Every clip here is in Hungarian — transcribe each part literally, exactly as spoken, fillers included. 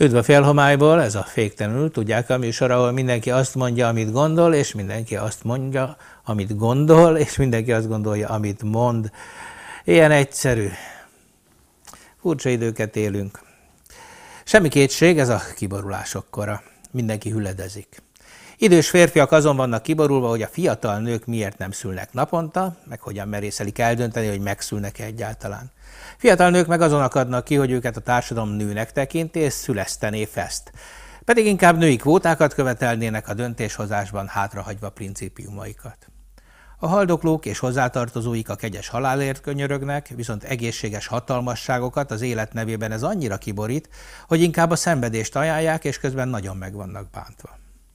Üdv a Félhomályból, ez a Féktelenül, tudják, a műsor, ahol mindenki azt mondja, amit gondol, és mindenki azt mondja, amit gondol, és mindenki azt gondolja, amit mond. Ilyen egyszerű. Furcsa időket élünk. Semmi kétség, ez a kiborulások kora. Mindenki hüledezik. Idős férfiak azon vannak kiborulva, hogy a fiatal nők miért nem szülnek naponta, meg hogyan merészelik eldönteni, hogy megszülnek-e egyáltalán. Fiatal nők meg azon akadnak ki, hogy őket a társadalom nőnek tekinti, és szülesztené feszt. Pedig inkább női kvótákat követelnének a döntéshozásban, hátrahagyva principiumaikat. A haldoklók és hozzátartozóik a kegyes halálért könyörögnek, viszont egészséges hatalmasságokat az élet nevében ez annyira kiborít, hogy inkább a szenvedést ajánlják, és közben nagyon meg vannak bántva.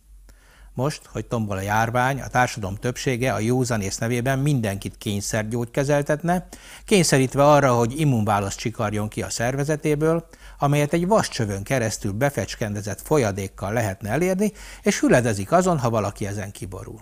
Most, hogy tombol a járvány, a társadalom többsége a józanész nevében mindenkit kényszergyógykezeltetne, kényszerítve arra, hogy immunválaszt csikarjon ki a szervezetéből, amelyet egy vascsövön keresztül befecskendezett folyadékkal lehetne elérni, és hüledezik azon, ha valaki ezen kiborul.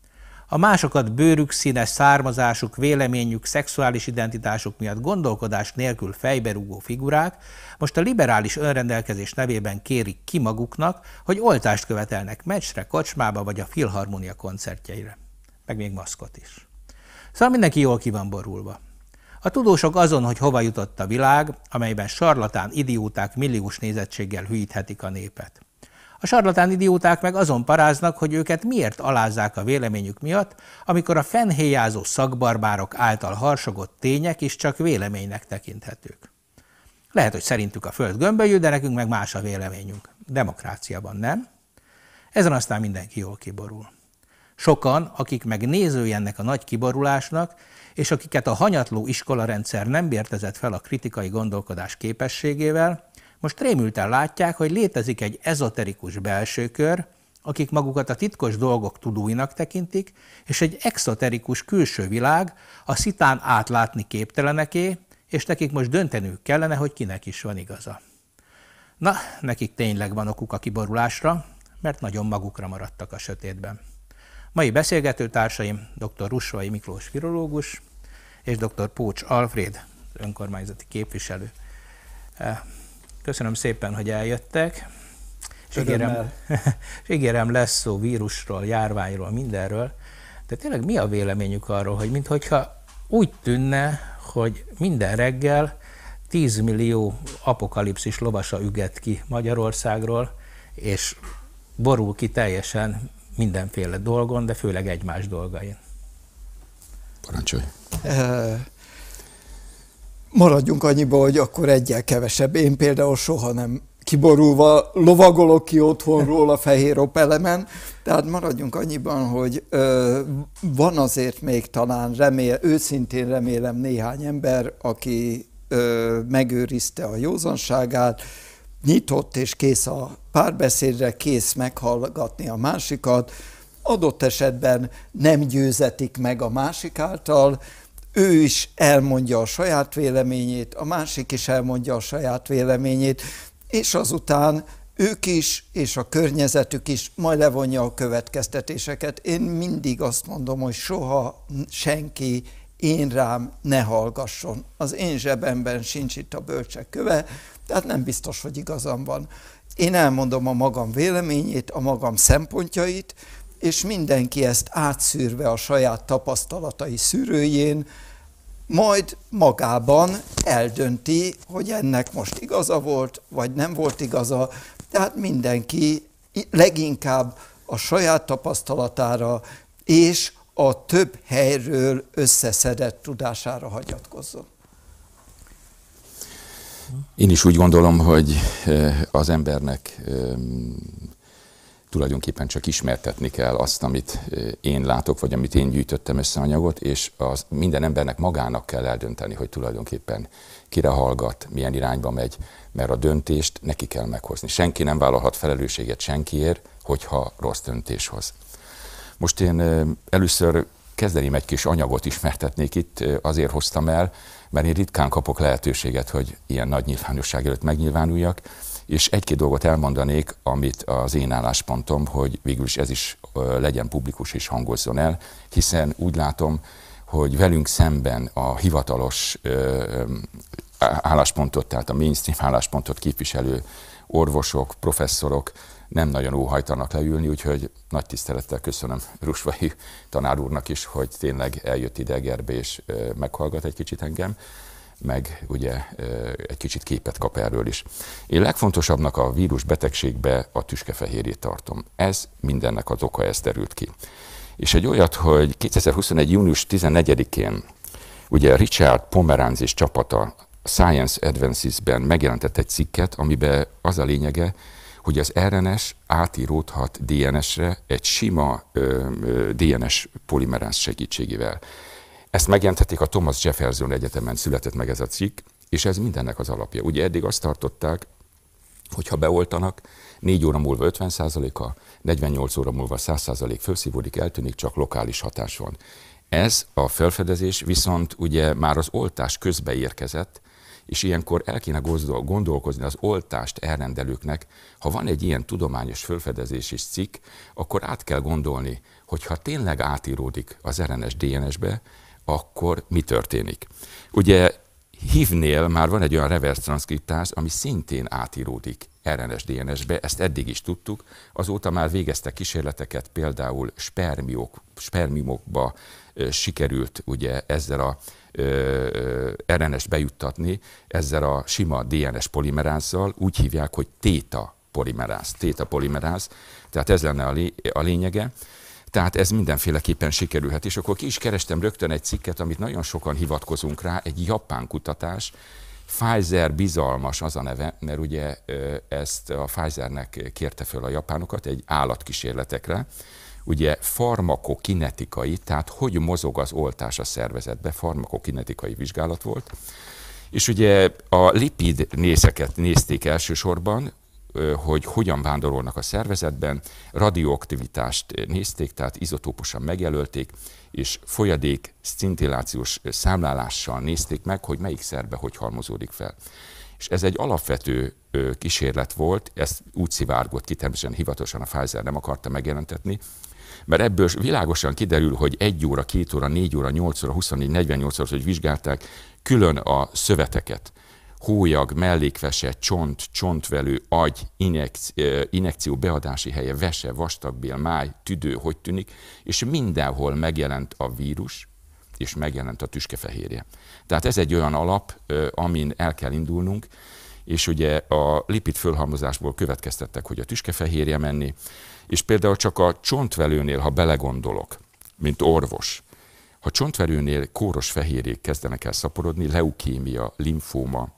A másokat bőrük színe, származásuk, véleményük, szexuális identitásuk miatt gondolkodás nélkül fejberúgó figurák most a liberális önrendelkezés nevében kérik ki maguknak, hogy oltást követelnek meccsre, kocsmába vagy a Filharmonia koncertjeire. Meg még maszkot is. Szóval mindenki jól ki van borulva. A tudósok azon, hogy hova jutott a világ, amelyben sarlatán idióták milliós nézettséggel hülyíthetik a népet. A sarlatán idióták meg azon paráznak, hogy őket miért alázzák a véleményük miatt, amikor a fennhéjázó szakbarbárok által harsogott tények is csak véleménynek tekinthetők. Lehet, hogy szerintük a föld gömbölyű, de nekünk meg más a véleményünk. Demokráciában nem. Ezen aztán mindenki jól kiborul. Sokan, akik meg nézői ennek a nagy kiborulásnak, és akiket a hanyatló iskolarendszer nem bértezett fel a kritikai gondolkodás képességével, most rémülten látják, hogy létezik egy ezoterikus belső kör, akik magukat a titkos dolgok tudóinak tekintik, és egy exoterikus külső világ, a szitán átlátni képteleneké, és nekik most dönteniük kellene, hogy kinek is van igaza. Na, nekik tényleg van okuk a kiborulásra, mert nagyon magukra maradtak a sötétben. Mai beszélgetőtársaim dr. Russvai Miklós virológus és dr. Pócs Alfréd, önkormányzati képviselő. Köszönöm szépen, hogy eljöttek, és ígérem, és ígérem, lesz szó vírusról, járványról, mindenről, de tényleg mi a véleményük arról, hogy minthogyha úgy tűnne, hogy minden reggel tíz millió apokalipszis lovasa üget ki Magyarországról, és borul ki teljesen mindenféle dolgon, de főleg egymás dolgain. Parancsolj! Maradjunk annyiba, hogy akkor egyel kevesebb. Én például soha nem kiborulva lovagolok ki otthonról a fehér Opelemen, tehát maradjunk annyiban, hogy ö, van azért még talán remél, őszintén remélem néhány ember, aki ö, megőrizte a józanságát, nyitott és kész a párbeszédre, kész meghallgatni a másikat, adott esetben nem győzetik meg a másik által, ő is elmondja a saját véleményét, a másik is elmondja a saját véleményét, és azután ők is, és a környezetük is majd levonja a következtetéseket. Én mindig azt mondom, hogy soha senki én rám ne hallgasson. Az én zsebemben sincs itt a bölcsek köve, tehát nem biztos, hogy igazam van. Én elmondom a magam véleményét, a magam szempontjait, és mindenki ezt átszűrve a saját tapasztalatai szűrőjén, majd magában eldönti, hogy ennek most igaza volt, vagy nem volt igaza. Tehát mindenki leginkább a saját tapasztalatára és a több helyről összeszedett tudására hagyatkozzon. Én is úgy gondolom, hogy az embernek tulajdonképpen csak ismertetni kell azt, amit én látok, vagy amit én gyűjtöttem össze anyagot, és az minden embernek magának kell eldönteni, hogy tulajdonképpen kire hallgat, milyen irányba megy, mert a döntést neki kell meghozni. Senki nem vállalhat felelősséget senkiért, hogyha rossz döntés hoz. Most én először kezdeném egy kis anyagot ismertetnék itt, azért hoztam el, mert én ritkán kapok lehetőséget, hogy ilyen nagy nyilvánosság előtt megnyilvánuljak, és egy-két dolgot elmondanék, amit az én álláspontom, hogy végül is ez is legyen publikus és hangozzon el, hiszen úgy látom, hogy velünk szemben a hivatalos álláspontot, tehát a mainstream álláspontot képviselő orvosok, professzorok nem nagyon óhajtanak leülni, úgyhogy nagy tisztelettel köszönöm Rusvai tanár úrnak is, hogy tényleg eljött ide Egerbe és meghallgat egy kicsit engem, meg ugye egy kicsit képet kap erről is. Én legfontosabbnak a vírus betegségbe a tüskefehérjét tartom. Ez mindennek az oka, ez derült ki. És egy olyat, hogy kétezer-huszonegy. június tizennegyedikén ugye Richard Pomeranz és csapata Science Advances-ben megjelentett egy cikket, amiben az a lényege, hogy az er en es átíródhat dé en es-re egy sima ö, ö, dé en es polimeráz segítségével. Ezt megjelentették, a Thomas Jefferson Egyetemen született meg ez a cikk, és ez mindennek az alapja. Ugye eddig azt tartották, hogy ha beoltanak, négy óra múlva ötven százaléka, negyvennyolc óra múlva száz százalék felszívódik, eltűnik, csak lokális hatás van. Ez a felfedezés viszont ugye már az oltás közbe érkezett, és ilyenkor el kéne gondolkozni az oltást elrendelőknek, ha van egy ilyen tudományos felfedezés és cikk, akkor át kell gondolni, hogy ha tényleg átíródik az er en es dé en es-be, akkor mi történik. Ugye há i vé-nél már van egy olyan reverse transzkriptázis, ami szintén átíródik er en es dé en es-be, ezt eddig is tudtuk, azóta már végeztek kísérleteket, például spermiok, spermiumokba e, sikerült ugye ezzel a e, er en es-t bejuttatni, ezzel a sima dé en es polimerázzal, úgy hívják, hogy téta polimeráz, téta polimeráz, tehát ez lenne a, lé, a lényege. Tehát ez mindenféleképpen sikerülhet. És akkor ki is kerestem rögtön egy cikket, amit nagyon sokan hivatkozunk rá, egy japán kutatás. Pfizer bizalmas az a neve, mert ugye ezt a Pfizernek kérte föl a japánokat egy állatkísérletekre. Ugye farmakokinetikai, tehát hogy mozog az oltás a szervezetbe, farmakokinetikai vizsgálat volt. És ugye a lipid nézeket nézték elsősorban, hogy hogyan vándorolnak a szervezetben, radioaktivitást nézték, tehát izotóposan megjelölték, és folyadék szintillációs számlálással nézték meg, hogy melyik szerbe hogy halmozódik fel. És ez egy alapvető kísérlet volt, ezt úgy szivárgott ki, természetesen hivatalosan a Pfizer nem akarta megjelentetni, mert ebből világosan kiderül, hogy egy óra, két óra, négy óra, nyolc óra, huszonnégy, negyvennyolc óra, hogy vizsgálták külön a szöveteket, hólyag, mellékvese, csont, csontvelő, agy, injekció, injekció beadási helye, vese, vastagbél, máj, tüdő, hogy tűnik, és mindenhol megjelent a vírus, és megjelent a tüskefehérje. Tehát ez egy olyan alap, amin el kell indulnunk, és ugye a lipid fölhalmozásból következtettek, hogy a tüskefehérje menni, és például csak a csontvelőnél, ha belegondolok, mint orvos, ha csontverőnél kóros fehérjék kezdenek el szaporodni, leukémia, limfóma,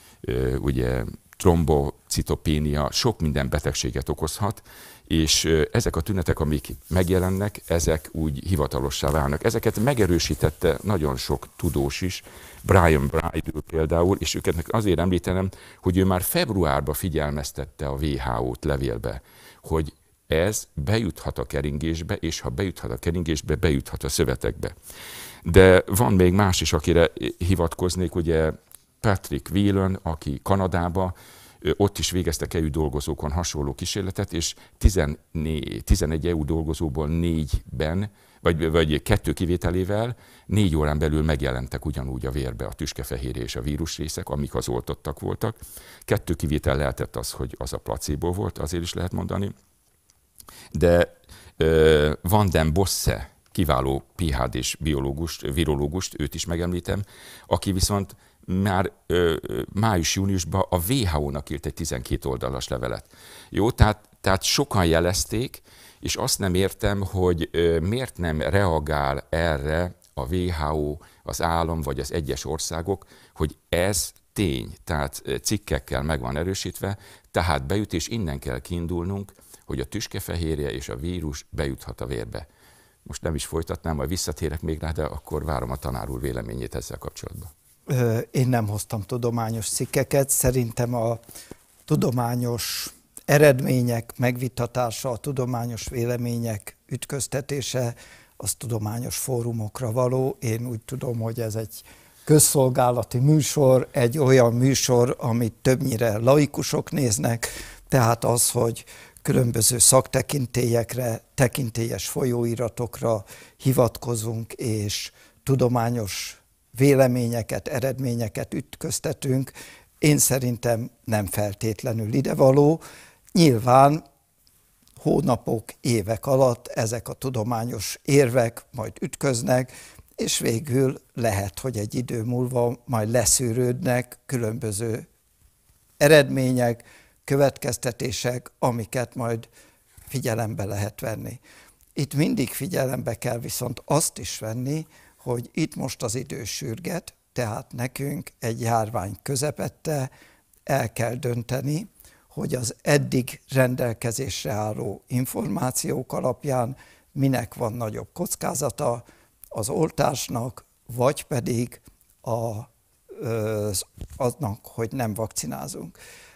ugye trombocitopénia, sok minden betegséget okozhat, és ezek a tünetek, amik megjelennek, ezek úgy hivatalossá válnak. Ezeket megerősítette nagyon sok tudós is, Brian Bridle például, és őket azért említenem, hogy ő már februárban figyelmeztette a vé há ó-t levélbe, hogy ez bejuthat a keringésbe, és ha bejuthat a keringésbe, bejuthat a szövetekbe. De van még más is, akire hivatkoznék, ugye Patrick Whelan, aki Kanadában, ott is végeztek é u dolgozókon hasonló kísérletet, és tizennégy, tizenegy é u dolgozóból négyben, vagy, vagy kettő kivételével négy órán belül megjelentek ugyanúgy a vérbe a tüskefehérje és a vírusrészek, amik az oltottak voltak. Kettő kivétel lehetett az, hogy az a placebo volt, azért is lehet mondani. De uh, Van den Bosse, kiváló pé há dés biológust, virológust, őt is megemlítem, aki viszont már május-júniusban a vé há ó-nak írt egy tizenkét oldalas levelet. Jó, tehát, tehát sokan jelezték, és azt nem értem, hogy ö, miért nem reagál erre a vé há ó, az állam vagy az egyes országok, hogy ez tény, tehát cikkekkel meg van erősítve, tehát bejut, és innen kell kiindulnunk, hogy a tüskefehérje és a vírus bejuthat a vérbe. Most nem is folytatnám, majd visszatérek még rá, de akkor várom a tanár úr véleményét ezzel kapcsolatban. Én nem hoztam tudományos cikkeket, szerintem a tudományos eredmények megvitatása, a tudományos vélemények ütköztetése, az tudományos fórumokra való. Én úgy tudom, hogy ez egy közszolgálati műsor, egy olyan műsor, amit többnyire laikusok néznek, tehát az, hogy különböző szaktekintélyekre, tekintélyes folyóiratokra hivatkozunk, és tudományos véleményeket, eredményeket ütköztetünk. Én szerintem nem feltétlenül idevaló. Nyilván hónapok, évek alatt ezek a tudományos érvek majd ütköznek, és végül lehet, hogy egy idő múlva majd leszűrődnek különböző eredmények, következtetések, amiket majd figyelembe lehet venni. Itt mindig figyelembe kell viszont azt is venni, hogy itt most az idő sürget, tehát nekünk egy járvány közepette el kell dönteni, hogy az eddig rendelkezésre álló információk alapján minek van nagyobb kockázata, az oltásnak, vagy pedig a, aznak, hogy nem vakcinázunk.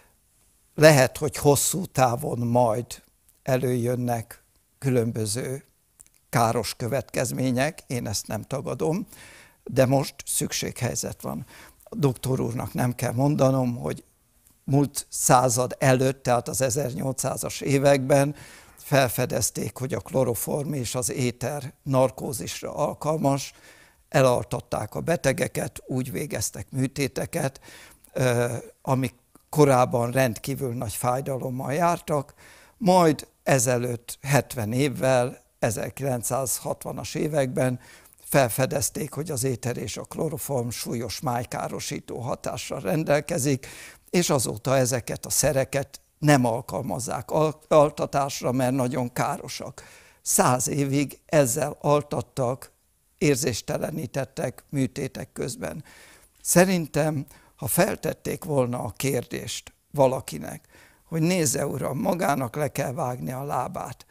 Lehet, hogy hosszú távon majd előjönnek különböző káros következmények, én ezt nem tagadom, de most szükséghelyzet van. A doktor úrnak nem kell mondanom, hogy múlt század előtt, tehát az ezernyolcszázas években felfedezték, hogy a kloroform és az éter narkózisra alkalmas, elaltatták a betegeket, úgy végeztek műtéteket, amik korábban rendkívül nagy fájdalommal jártak, majd ezelőtt hetven évvel, ezerkilencszázhatvanas években felfedezték, hogy az éter és a kloroform súlyos májkárosító hatással rendelkezik, és azóta ezeket a szereket nem alkalmazzák altatásra, mert nagyon károsak. Száz évig ezzel altattak, érzéstelenítettek műtétek közben. Szerintem, ha feltették volna a kérdést valakinek, hogy nézze uram, magának le kell vágni a lábát.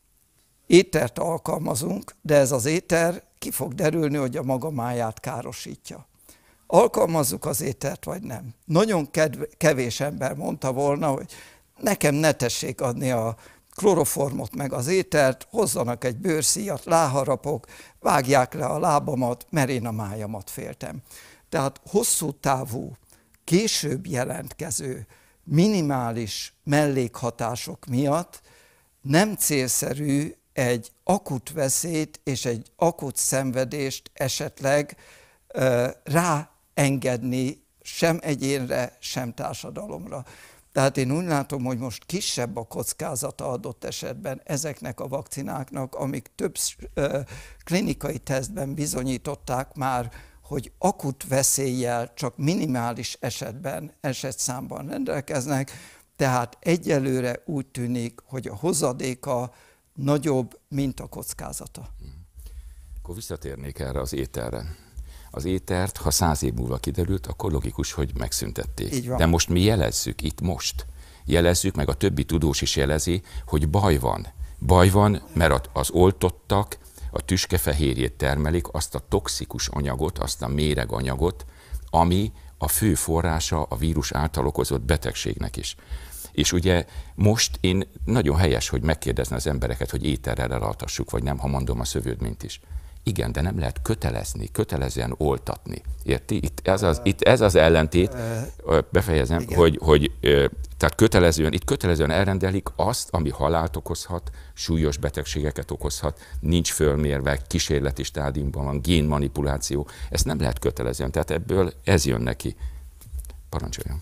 Étert alkalmazunk, de ez az éter ki fog derülni, hogy a maga máját károsítja. Alkalmazzuk az étert, vagy nem? Nagyon kevés ember mondta volna, hogy nekem ne tessék adni a kloroformot meg az étert, hozzanak egy bőrszíjat, láharapok, vágják le a lábamat, mert én a májamat féltem. Tehát hosszú távú, később jelentkező, minimális mellékhatások miatt nem célszerű egy akut veszélyt és egy akut szenvedést esetleg uh, ráengedni sem egyénre, sem társadalomra. Tehát én úgy látom, hogy most kisebb a kockázata adott esetben ezeknek a vakcináknak, amik több uh, klinikai tesztben bizonyították már, hogy akut veszéllyel csak minimális esetben, esetszámban rendelkeznek, tehát egyelőre úgy tűnik, hogy a hozadéka nagyobb, mint a kockázata. Akkor visszatérnék erre az ételre. Az étert, ha száz év múlva kiderült, akkor logikus, hogy megszüntették. De most mi jelezzük itt most. Jelezzük, meg a többi tudós is jelezi, hogy baj van. Baj van, mert az oltottak a tüskefehérjét termelik, azt a toxikus anyagot, azt a méreg anyagot, ami a fő forrása a vírus által okozott betegségnek is. És ugye most én nagyon helyes, hogy megkérdezni az embereket, hogy ételrel elaltassuk, vagy nem, ha mondom a szövődményt is. Igen, de nem lehet kötelezni, kötelezően oltatni. Érti? Itt ez az, itt ez az ellentét, befejezem, igen. hogy, hogy tehát kötelezően, itt kötelezően elrendelik azt, ami halált okozhat, súlyos betegségeket okozhat, nincs fölmérve, kísérleti stádiumban van, génmanipuláció, ezt nem lehet kötelezően, tehát ebből ez jön neki. Parancsoljon.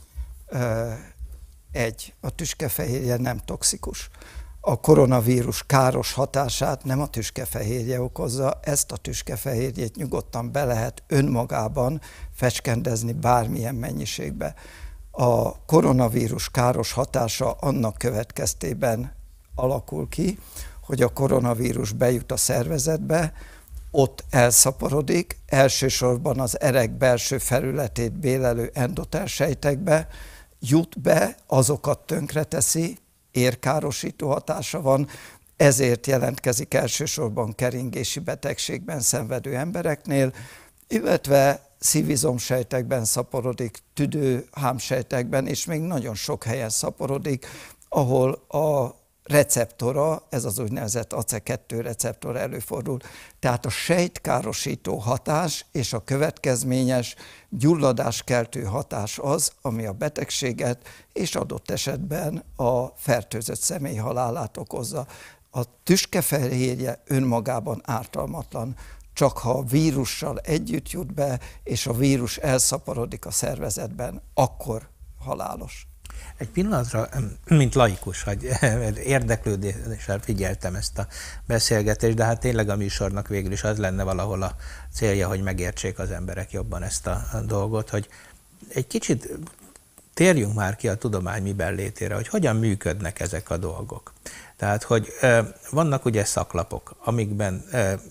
Egy, a tüskefehérje nem toxikus. A koronavírus káros hatását nem a tüskefehérje okozza, ezt a tüskefehérjét nyugodtan be lehet önmagában fecskendezni bármilyen mennyiségbe. A koronavírus káros hatása annak következtében alakul ki, hogy a koronavírus bejut a szervezetbe, ott elszaporodik, elsősorban az erek belső felületét bélelő endotel sejtekbe, jut be, azokat tönkreteszi, érkárosító hatása van, ezért jelentkezik elsősorban keringési betegségben szenvedő embereknél, illetve szívizomsejtekben szaporodik, tüdőhámsejtekben, és még nagyon sok helyen szaporodik, ahol a receptora, ez az úgynevezett á cé kettő receptor előfordul. Tehát a sejtkárosító hatás és a következményes gyulladáskeltő hatás az, ami a betegséget és adott esetben a fertőzött személy halálát okozza. A tüskefehérje önmagában ártalmatlan, csak ha a vírussal együtt jut be, és a vírus elszaporodik a szervezetben, akkor halálos. Egy pillanatra, mint laikus, hogy érdeklődéssel figyeltem ezt a beszélgetést, de hát tényleg a műsornak végül is az lenne valahol a célja, hogy megértsék az emberek jobban ezt a dolgot, hogy egy kicsit térjünk már ki a tudomány miben létére, hogy hogyan működnek ezek a dolgok. Tehát, hogy vannak ugye szaklapok, amikben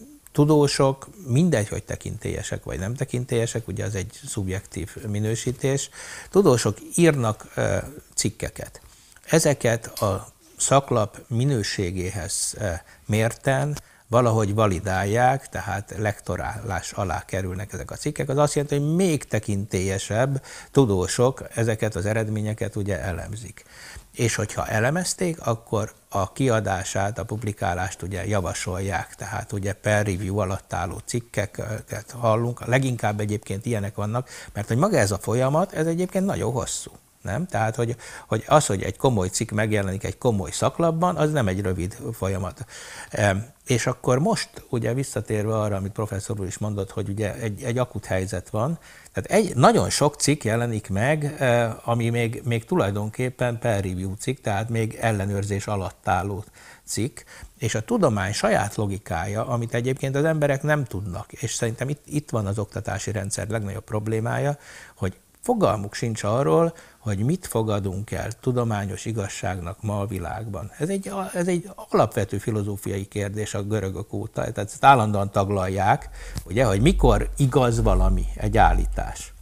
tudósok, mindegy, hogy tekintélyesek vagy nem tekintélyesek, ugye az egy szubjektív minősítés, tudósok írnak cikkeket. Ezeket a szaklap minőségéhez mérten valahogy validálják, tehát lektorálás alá kerülnek ezek a cikkek. Az azt jelenti, hogy még tekintélyesebb tudósok ezeket az eredményeket ugye elemzik. És hogyha elemezték, akkor a kiadását, a publikálást ugye javasolják, tehát ugye per review alatt álló cikkeket hallunk, leginkább egyébként ilyenek vannak, mert hogy maga ez a folyamat, ez egyébként nagyon hosszú. Nem? Tehát, hogy, hogy az, hogy egy komoly cikk megjelenik egy komoly szaklapban, az nem egy rövid folyamat. E, és akkor most, ugye visszatérve arra, amit professzor úr is mondott, hogy ugye egy, egy akut helyzet van, tehát egy, nagyon sok cikk jelenik meg, e, ami még, még tulajdonképpen per review cikk, tehát még ellenőrzés alatt álló cikk, és a tudomány saját logikája, amit egyébként az emberek nem tudnak, és szerintem itt, itt van az oktatási rendszer legnagyobb problémája, hogy fogalmuk sincs arról, hogy mit fogadunk el tudományos igazságnak ma a világban. Ez egy, ez egy alapvető filozófiai kérdés a görögök óta, tehát ezt állandóan taglalják, ugye, hogy mikor igaz valami, egy állítás.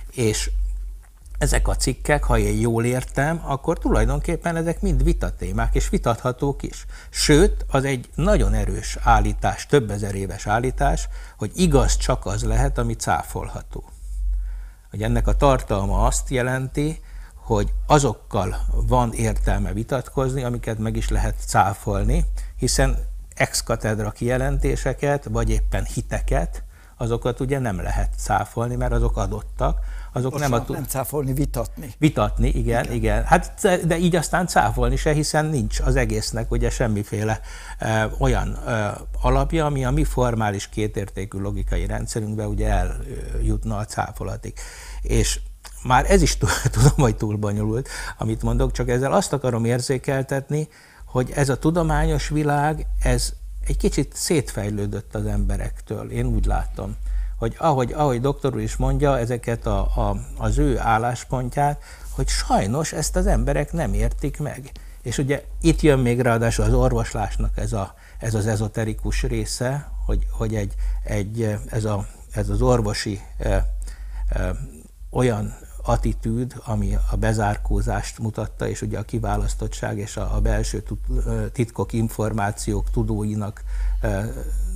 És ezek a cikkek, ha én jól értem, akkor tulajdonképpen ezek mind vitatémák, és vitathatók is. Sőt, az egy nagyon erős állítás, több ezer éves állítás, hogy igaz csak az lehet, ami cáfolható. Hogy ennek a tartalma azt jelenti, hogy azokkal van értelme vitatkozni, amiket meg is lehet cáfolni, hiszen ex cathedra kijelentéseket, vagy éppen hiteket, azokat ugye nem lehet cáfolni, mert azok adottak. Azok Most nem, a, nem cáfolni, vitatni. Vitatni, igen, igen, igen. Hát, de így aztán cáfolni se, hiszen nincs az egésznek ugye semmiféle e, olyan e, alapja, ami a mi formális kétértékű logikai rendszerünkbe ugye eljutna a cáfolatig. És már ez is tudom, hogy túl bonyolult, amit mondok, csak ezzel azt akarom érzékeltetni, hogy ez a tudományos világ, ez egy kicsit szétfejlődött az emberektől, én úgy látom, hogy ahogy, ahogy doktor úr is mondja, ezeket a, a, az ő álláspontját, hogy sajnos ezt az emberek nem értik meg. És ugye itt jön még ráadásul az orvoslásnak ez, a, ez az ezoterikus része, hogy, hogy egy, egy, ez, a, ez az orvosi e, e, olyan attitűd, ami a bezárkózást mutatta, és ugye a kiválasztottság és a, a belső titkok, információk tudóinak e,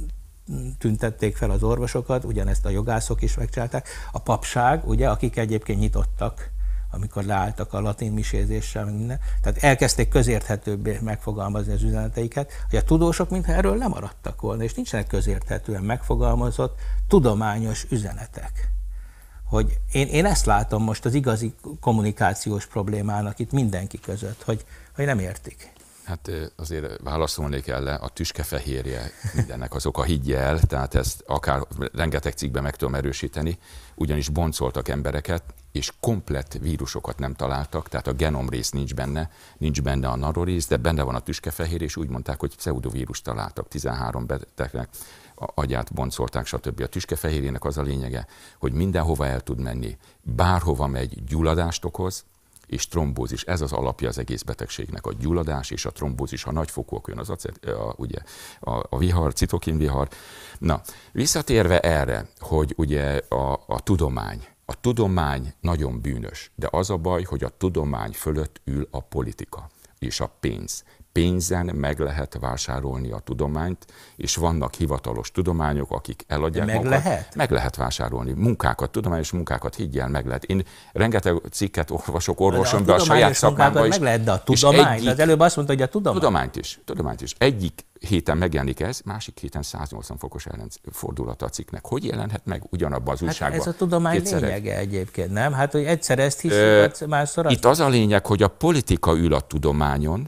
tüntették fel az orvosokat, ugyanezt a jogászok is megcsinálták. A papság, ugye, akik egyébként nyitottak, amikor leálltak a latin misézéssel, minden. Tehát elkezdték közérthetőbbé megfogalmazni az üzeneteiket, hogy a tudósok mintha erről lemaradtak volna, és nincsenek közérthetően megfogalmazott tudományos üzenetek. Hogy én, én ezt látom most az igazi kommunikációs problémának itt mindenki között, hogy, hogy nem értik. Hát azért válaszolnék el, a tüskefehérje mindennek az oka, higgye el, tehát ezt akár rengeteg cikkben meg tudom erősíteni, ugyanis boncoltak embereket, és komplett vírusokat nem találtak, tehát a genomrész nincs benne, nincs benne a nanorész, de benne van a tüskefehérje, és úgy mondták, hogy pseudovírust találtak, tizenhárom betegnek a agyát boncolták, stb. A tüskefehérjének az a lényege, hogy mindenhova el tud menni, bárhova megy, gyulladást okoz, és trombózis. Ez az alapja az egész betegségnek, a gyulladás és a trombózis. Ha nagyfokúak jön az acet, a, ugye, a, a vihar, citokinvihar. Na, visszatérve erre, hogy ugye a, a tudomány, a tudomány nagyon bűnös, de az a baj, hogy a tudomány fölött ül a politika és a pénz. Pénzen meg lehet vásárolni a tudományt, és vannak hivatalos tudományok, akik eladják meg magukat. Lehet? Meg lehet vásárolni. Munkákat, tudományos munkákat, higgyel, meg lehet. Én rengeteg cikket olvasok, orvosom, de a, a saját szakmámban is. Meg lehet, de a tudományt, egyik, az előbb azt mondta, hogy a tudomány. Tudományt is, tudományt is. Egyik héten megjelenik ez, másik héten száznyolcvan fokos ellenfordulata a cikknek. Hogy jelenhet meg ugyanabban az újságban? Hát ez a tudomány Kétszerek. Lényege egyébként, nem? Hát, hogy egyszer ezt hiszük, Ö, másszor azt. Itt az a lényeg, hogy a politika ül a tudományon,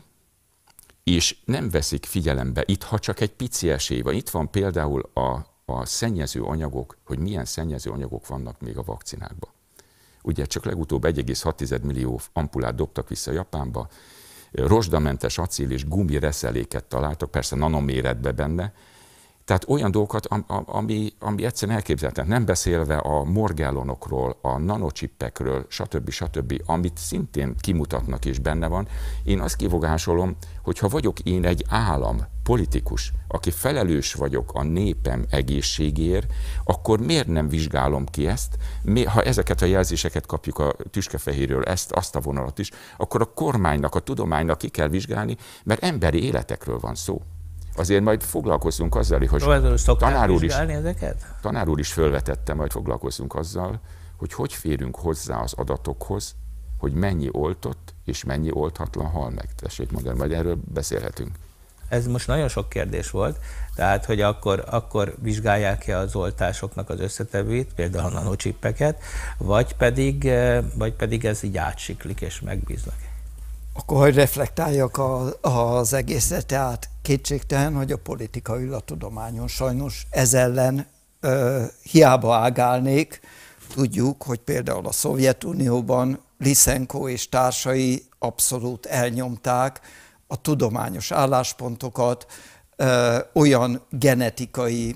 és nem veszik figyelembe, itt ha csak egy pici esély van. Itt van például a, a szennyező anyagok, hogy milyen szennyező anyagok vannak még a vakcinákban. ugye csak legutóbb egy egész hat millió ampulát dobtak vissza Japánba, rozsdamentes acél és gumi reszeléket találtak, persze nanoméretbe benne, tehát olyan dolgokat, ami, ami egyszerűen elképzelhetetlen, nem beszélve a morgellonokról, a nanocsippekről, stb. stb., amit szintén kimutatnak és benne van. Én azt kifogásolom, hogy ha vagyok én egy állam, politikus, aki felelős vagyok a népem egészségéért, akkor miért nem vizsgálom ki ezt? Ha ezeket a jelzéseket kapjuk a tüskefehérről, ezt, azt a vonalat is, akkor a kormánynak, a tudománynak ki kell vizsgálni, mert emberi életekről van szó. Azért majd foglalkozzunk azzal, hogy tanár úr, is, tanár úr is fölvetette, majd foglalkozzunk azzal, hogy hogy férünk hozzá az adatokhoz, hogy mennyi oltott és mennyi olthatlan hal meg. Tessék mondani, majd erről beszélhetünk. Ez most nagyon sok kérdés volt, tehát hogy akkor, akkor vizsgálják-e az oltásoknak az összetevőit, például a nanocsippeket, vagy pedig, vagy pedig ez így átsiklik és megbíznak. Akkor, hogy reflektáljak az egészet, tehát kétségtelen, hogy a politika ül a tudományon. Sajnos ez ellen ö, hiába ágálnék. Tudjuk, hogy például a Szovjetunióban Lysenko és társai abszolút elnyomták a tudományos álláspontokat, ö, olyan genetikai,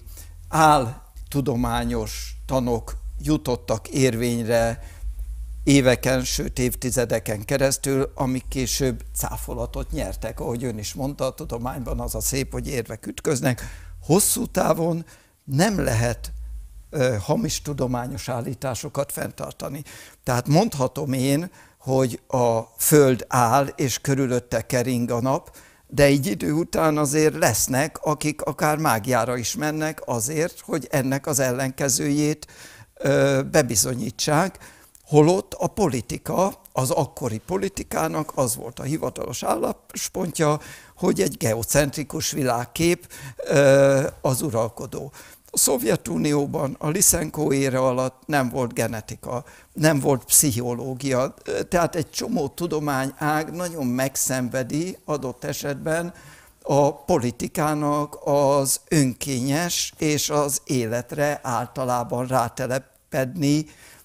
áltudományos tanok jutottak érvényre éveken, sőt évtizedeken keresztül, amik később cáfolatot nyertek. Ahogy ön is mondta, a tudományban az a szép, hogy érvek ütköznek. Hosszú távon nem lehet ö, hamis tudományos állításokat fenntartani. Tehát mondhatom én, hogy a Föld áll, és körülötte kering a nap, de egy idő után azért lesznek, akik akár mágiára is mennek azért, hogy ennek az ellenkezőjét ö, bebizonyítsák. Holott a politika, az akkori politikának az volt a hivatalos álláspontja, hogy egy geocentrikus világkép az uralkodó. A Szovjetunióban a Lysenko éra alatt nem volt genetika, nem volt pszichológia, tehát egy csomó tudományág nagyon megszenvedi adott esetben a politikának az önkényes és az életre általában rátelepedni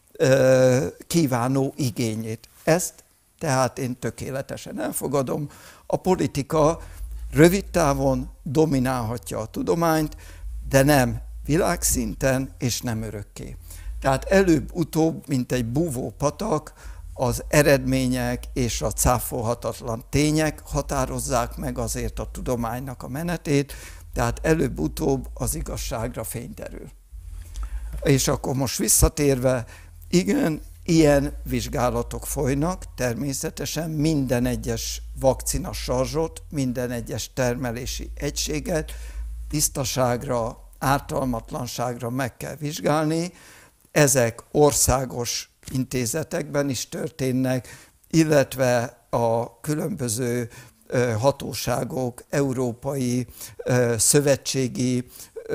kívánó igényét. Ezt tehát én tökéletesen elfogadom. A politika rövid távon dominálhatja a tudományt, de nem világszinten és nem örökké. Tehát előbb-utóbb, mint egy búvó patak, az eredmények és a cáfolhatatlan tények határozzák meg azért a tudománynak a menetét, tehát előbb-utóbb az igazságra fény derül. És akkor most visszatérve, igen, ilyen vizsgálatok folynak, természetesen minden egyes vakcina sarzsot, minden egyes termelési egységet tisztaságra, ártalmatlanságra meg kell vizsgálni. Ezek országos intézetekben is történnek, illetve a különböző hatóságok, európai, szövetségi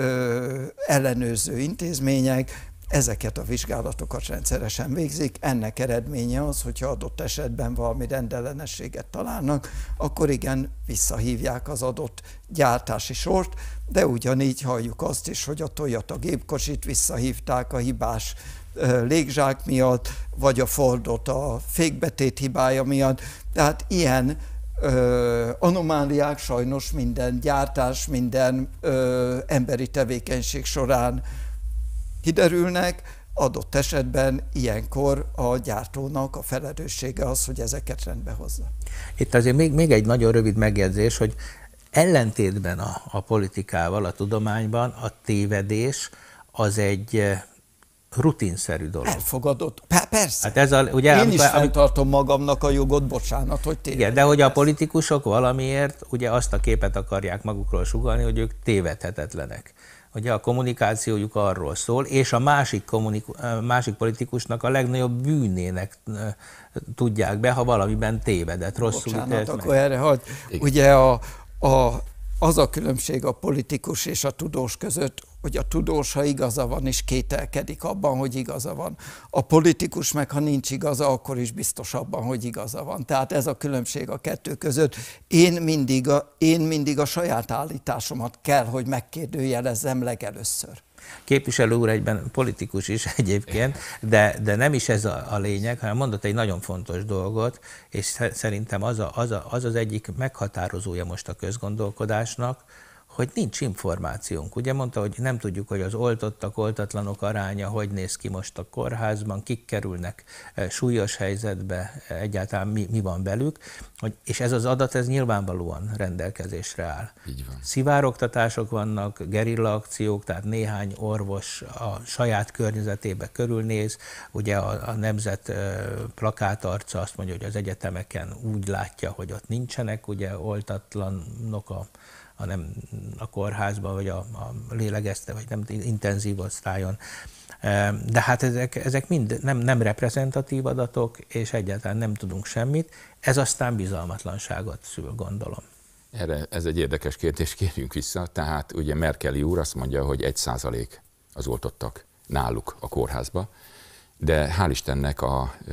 ellenőrző intézmények ezeket a vizsgálatokat rendszeresen végzik. Ennek eredménye az, hogyha adott esetben valami rendellenességet találnak, akkor igen, visszahívják az adott gyártási sort, de ugyanígy halljuk azt is, hogy a Toyota gépkocsit visszahívták a hibás légzsák miatt, vagy a Fordot a fékbetét hibája miatt. Tehát ilyen ö, anomáliák sajnos minden gyártás, minden ö, emberi tevékenység során kiderülnek, adott esetben ilyenkor a gyártónak a felelőssége az, hogy ezeket rendbe hozza. Itt azért még, még egy nagyon rövid megjegyzés, hogy ellentétben a, a politikával, a tudományban a tévedés az egy rutinszerű dolog. Elfogadott. Persze. Hát ez a, ugye, Én is fenntartom magamnak a jogot, bocsánat, hogy tévedek. Igen, de hogy a politikusok valamiért ugye azt a képet akarják magukról sugallni, hogy ők tévedhetetlenek. Ugye a kommunikációjuk arról szól, és a másik, másik politikusnak a legnagyobb bűnének tudják be, ha valamiben tévedett, rosszul ítélt meg. Akkor erre hagy. Ugye a, a, az a különbség a politikus és a tudós között, hogy a tudós, ha igaza van, és kételkedik abban, hogy igaza van. A politikus meg, ha nincs igaza, akkor is biztos abban, hogy igaza van. Tehát ez a különbség a kettő között. Én mindig a, én mindig a saját állításomat kell, hogy megkérdőjelezzem legelőször. Képviselő úr egyben politikus is egyébként, de, de nem is ez a, a lényeg, hanem mondott egy nagyon fontos dolgot, és szerintem az, a, az, a, az az egyik meghatározója most a közgondolkodásnak, hogy nincs információnk. Ugye mondta, hogy nem tudjuk, hogy az oltottak, oltatlanok aránya hogy néz ki most a kórházban, kik kerülnek súlyos helyzetbe, egyáltalán mi, mi van velük, hogy, és ez az adat, ez nyilvánvalóan rendelkezésre áll. Így van. Szivárogtatások vannak, gerilla akciók, tehát néhány orvos a saját környezetébe körülnéz, ugye a, a nemzet plakátarca azt mondja, hogy az egyetemeken úgy látja, hogy ott nincsenek ugye oltatlanok a hanem a kórházban, vagy a, a lélegezte, vagy nem intenzív osztályon. De hát ezek, ezek mind nem, nem reprezentatív adatok, és egyáltalán nem tudunk semmit. Ez aztán bizalmatlanságot szül, gondolom. Erre ez egy érdekes kérdés, kérjünk vissza. Tehát ugye Merkeli úr azt mondja, hogy egy százalék az oltottak náluk a kórházba, de hál' Istennek a e,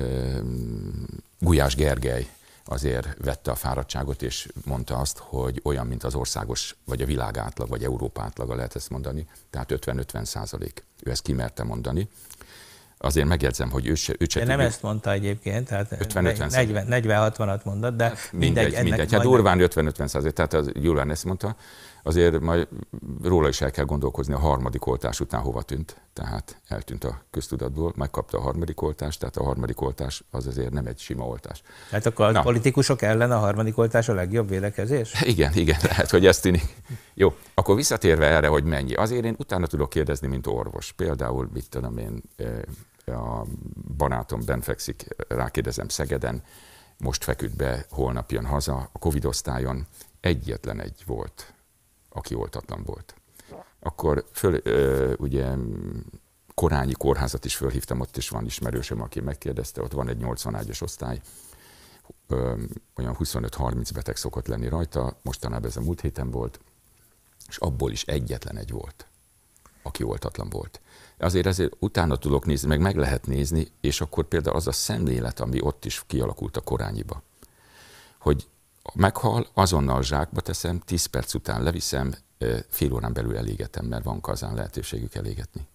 Gulyás Gergely azért vette a fáradtságot, és mondta azt, hogy olyan, mint az országos, vagy a világ átlag, vagy Európa átlaga lehet ezt mondani, tehát ötven-ötven százalék. Ő ezt kimerte mondani. Azért megjegyzem, hogy ő se, ő se de nem tudjuk. ezt mondta egyébként, tehát ötven-ötven negyven-hatvanat mondott, de hát mindegy. mindegy. mindegy. Hát durván ötven-ötven százalék, tehát az Gyulán ezt mondta. Azért majd róla is el kell gondolkozni, a harmadik oltás után hova tűnt. Tehát eltűnt a köztudatból, megkapta a harmadik oltást, tehát a harmadik oltás az azért nem egy sima oltás. Tehát akkor a politikusok ellen a harmadik oltás a legjobb védekezés? Igen, igen, lehet, hogy ezt tűnik. Jó, akkor visszatérve erre, hogy mennyi. Azért én utána tudok kérdezni, mint orvos. Például, mit tudom én, a barátom benn fekszik, rákérdezem Szegeden, most feküdt be, holnap jön haza, a Covid osztályon egyetlen egy volt, aki oltatlan volt. Akkor föl, ö, ugye Korányi kórházat is fölhívtam, ott is van ismerősöm, aki megkérdezte, ott van egy nyolcvan ágyas osztály, ö, olyan huszonöt-harminc beteg szokott lenni rajta, mostanában ez a múlt héten volt, és abból is egyetlen egy volt, aki oltatlan volt. Azért ezért utána tudok nézni, meg meg lehet nézni, és akkor például az a szemlélet, ami ott is kialakult a Korányiba, hogy meghal, azonnal zsákba teszem, tíz perc után leviszem, fél órán belül elégetem, mert van kazán lehetőségük elégetni.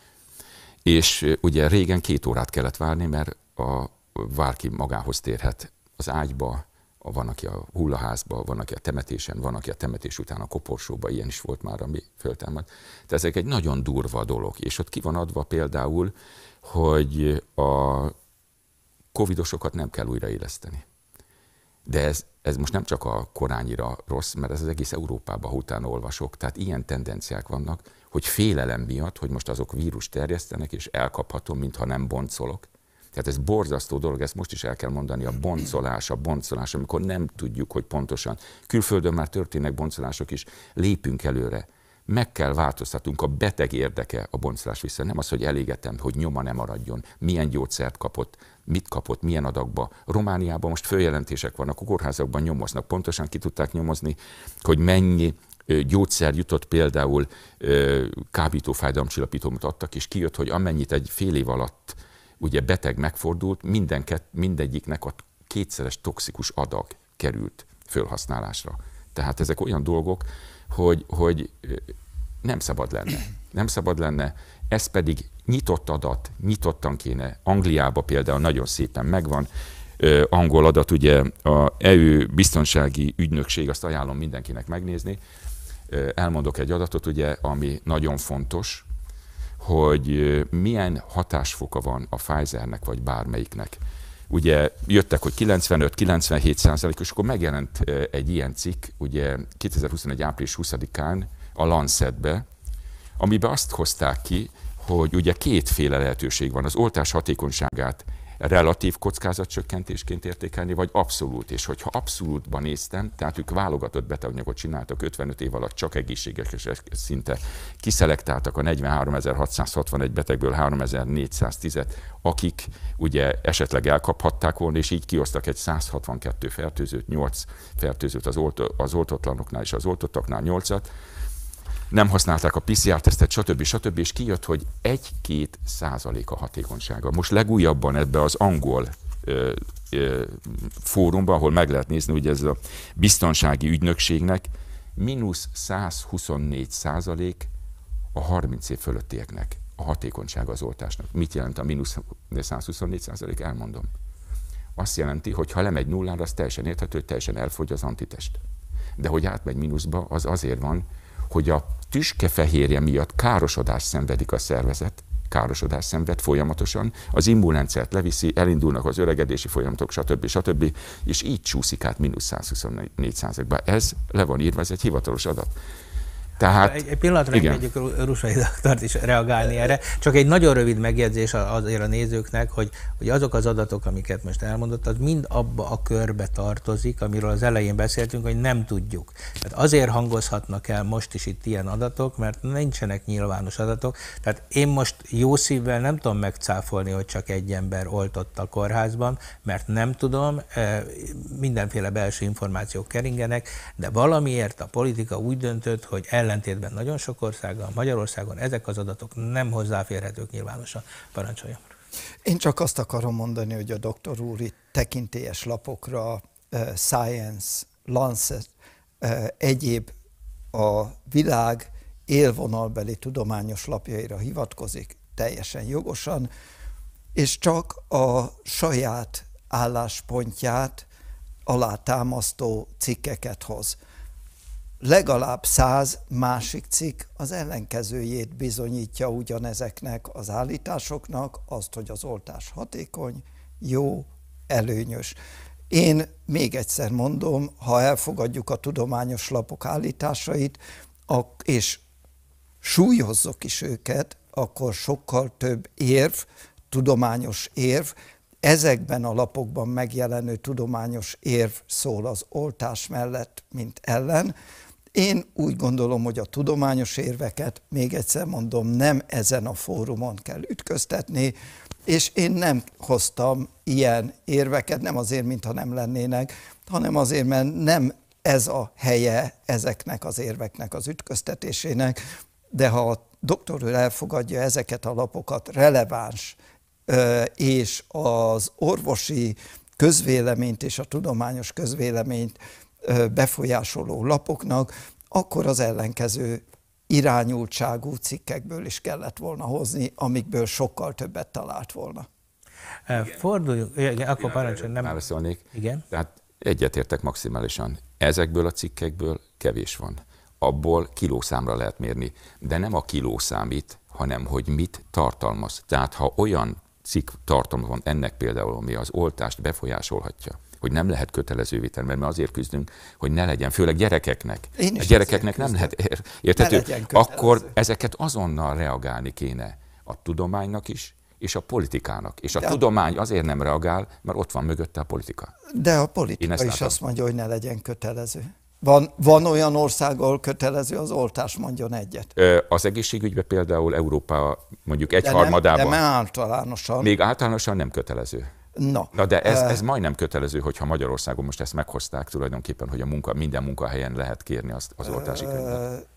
És ugye régen két órát kellett várni, mert a, bárki magához térhet az ágyba, van, aki a hullaházba, van, aki a temetésen, van, aki a temetés után a koporsóba, ilyen is volt már, ami föltámad. Tehát ezek egy nagyon durva dolog, és ott ki van adva például, hogy a covidosokat nem kell újraéleszteni. De ez, ez most nem csak a Korányira rossz, mert ez az egész Európában, ha utána olvasok, tehát ilyen tendenciák vannak, hogy félelem miatt, hogy most azok vírus terjesztenek, és elkaphatom, mintha nem boncolok. Tehát ez borzasztó dolog, ezt most is el kell mondani, a boncolás, a boncolás, amikor nem tudjuk, hogy pontosan. Külföldön már történnek boncolások is, lépünk előre. Meg kell változtatnunk, a beteg érdeke a boncolás vissza. Nem az, hogy elégetem, hogy nyoma ne maradjon, milyen gyógyszert kapott, mit kapott, milyen adagba. Romániában most följelentések vannak, a kórházakban nyomoznak, pontosan ki tudták nyomozni, hogy mennyi gyógyszer jutott, például kábítófájdalomcsillapítót adtak, és kijött, hogy amennyit egy fél év alatt ugye beteg megfordult, mindenket, mindegyiknek a kétszeres toxikus adag került fölhasználásra. Tehát ezek olyan dolgok, hogy, hogy nem szabad lenne. Nem szabad lenne, ez pedig nyitott adat, nyitottan kéne. Angliában például nagyon szépen megvan, angol adat, ugye a é u biztonsági ügynökség, azt ajánlom mindenkinek megnézni. Elmondok egy adatot, ugye, ami nagyon fontos, hogy milyen hatásfoka van a Pfizernek, vagy bármelyiknek. Ugye jöttek, hogy kilencvenöt-kilencvenhét százalék, és akkor megjelent egy ilyen cikk, ugye kétezer-huszonegy április huszadikán a Lancetbe, amiben azt hozták ki, hogy ugye kétféle lehetőség van, az oltás hatékonyságát relatív kockázatcsökkentésként értékelni, vagy abszolút. És hogyha abszolútban néztem, tehát ők válogatott beteganyagot csináltak ötvenöt év alatt, csak egészséges szinte kiszelektáltak a negyvenháromezer-hatszázhatvanegy betegből háromezer-négyszáztízet, akik ugye esetleg elkaphatták volna, és így kiosztak egy száz hatvankettő fertőzőt, nyolc fertőzőt az, olt az oltatlanoknál és az oltottaknál nyolcat, nem használták a pé cé er-tesztet, stb. stb. És kijött, hogy egy-két százalék a hatékonysága. Most legújabban ebbe az angol ö, ö, fórumban, ahol meg lehet nézni, hogy ez a biztonsági ügynökségnek mínusz száz huszonnégy százalék a harminc év fölöttieknek a hatékonysága az oltásnak. Mit jelent a mínusz százhuszonnégy százalék? Elmondom. Azt jelenti, hogy ha lemegy nullára, az teljesen érthető, hogy teljesen elfogy az antitest. De hogy átmegy mínuszba, az azért van, hogy a tüskefehérje miatt károsodást szenvedik a szervezet, károsodást szenved folyamatosan, az immunrendszert leviszi, elindulnak az öregedési folyamatok, stb. stb. És így csúszik át mínusz százhuszonnégy százalékba. Ez le van írva, ez egy hivatalos adat. Tehát, egy, egy pillanatra engedjük Rusai doktort is reagálni erre. Csak egy nagyon rövid megjegyzés azért a nézőknek, hogy, hogy azok az adatok, amiket most elmondott, az mind abba a körbe tartozik, amiről az elején beszéltünk, hogy nem tudjuk. Tehát azért hangozhatnak el most is itt ilyen adatok, mert nincsenek nyilvános adatok. Tehát én most jó szívvel nem tudom megcáfolni, hogy csak egy ember oltott a kórházban, mert nem tudom, mindenféle belső információk keringenek, de valamiért a politika úgy döntött, hogy ellentétben nagyon sok országgal, Magyarországon ezek az adatok nem hozzáférhetők nyilvánosan. Parancsoljon. Én csak azt akarom mondani, hogy a doktor úr itt tekintélyes lapokra, uh, Science, Lancet, uh, egyéb a világ élvonalbeli tudományos lapjaira hivatkozik, teljesen jogosan, és csak a saját álláspontját alátámasztó cikkeket hoz. Legalább száz másik cikk az ellenkezőjét bizonyítja ugyanezeknek az állításoknak, azt, hogy az oltás hatékony, jó, előnyös. Én még egyszer mondom, ha elfogadjuk a tudományos lapok állításait, és súlyozzuk is őket, akkor sokkal több érv, tudományos érv, ezekben a lapokban megjelenő tudományos érv szól az oltás mellett, mint ellen. Én úgy gondolom, hogy a tudományos érveket, még egyszer mondom, nem ezen a fórumon kell ütköztetni, és én nem hoztam ilyen érveket, nem azért, mintha nem lennének, hanem azért, mert nem ez a helye ezeknek az érveknek az ütköztetésének, de ha a doktor úr elfogadja ezeket a lapokat releváns, és az orvosi közvéleményt és a tudományos közvéleményt befolyásoló lapoknak, akkor az ellenkező irányultságú cikkekből is kellett volna hozni, amikből sokkal többet talált volna. Forduljunk, igen, akkor parancsolj, nem... Válaszolnék. Igen. Tehát egyetértek maximálisan. Ezekből a cikkekből kevés van. Abból kilószámra lehet mérni, de nem a kiló számít, hanem hogy mit tartalmaz. Tehát ha olyan cikk tartalma van ennek például, ami az oltást befolyásolhatja, hogy nem lehet kötelezővé tenni, mert mi azért küzdünk, hogy ne legyen, főleg gyerekeknek. A gyerekeknek nem lehet ér, értető, akkor ezeket azonnal reagálni kéne a tudománynak is, és a politikának. És a de tudomány azért nem reagál, mert ott van mögötte a politika. De a politika is látom. Azt mondja, hogy ne legyen kötelező. Van, van olyan ország, ahol kötelező az oltás, mondjon egyet. Az egészségügyben például Európa mondjuk egyharmadában. De nem általánosan. Még általánosan nem kötelező. No. Na de ez, ez majdnem kötelező, hogyha Magyarországon most ezt meghozták tulajdonképpen, hogy a munka, minden munkahelyen lehet kérni azt, az oltási könyvet.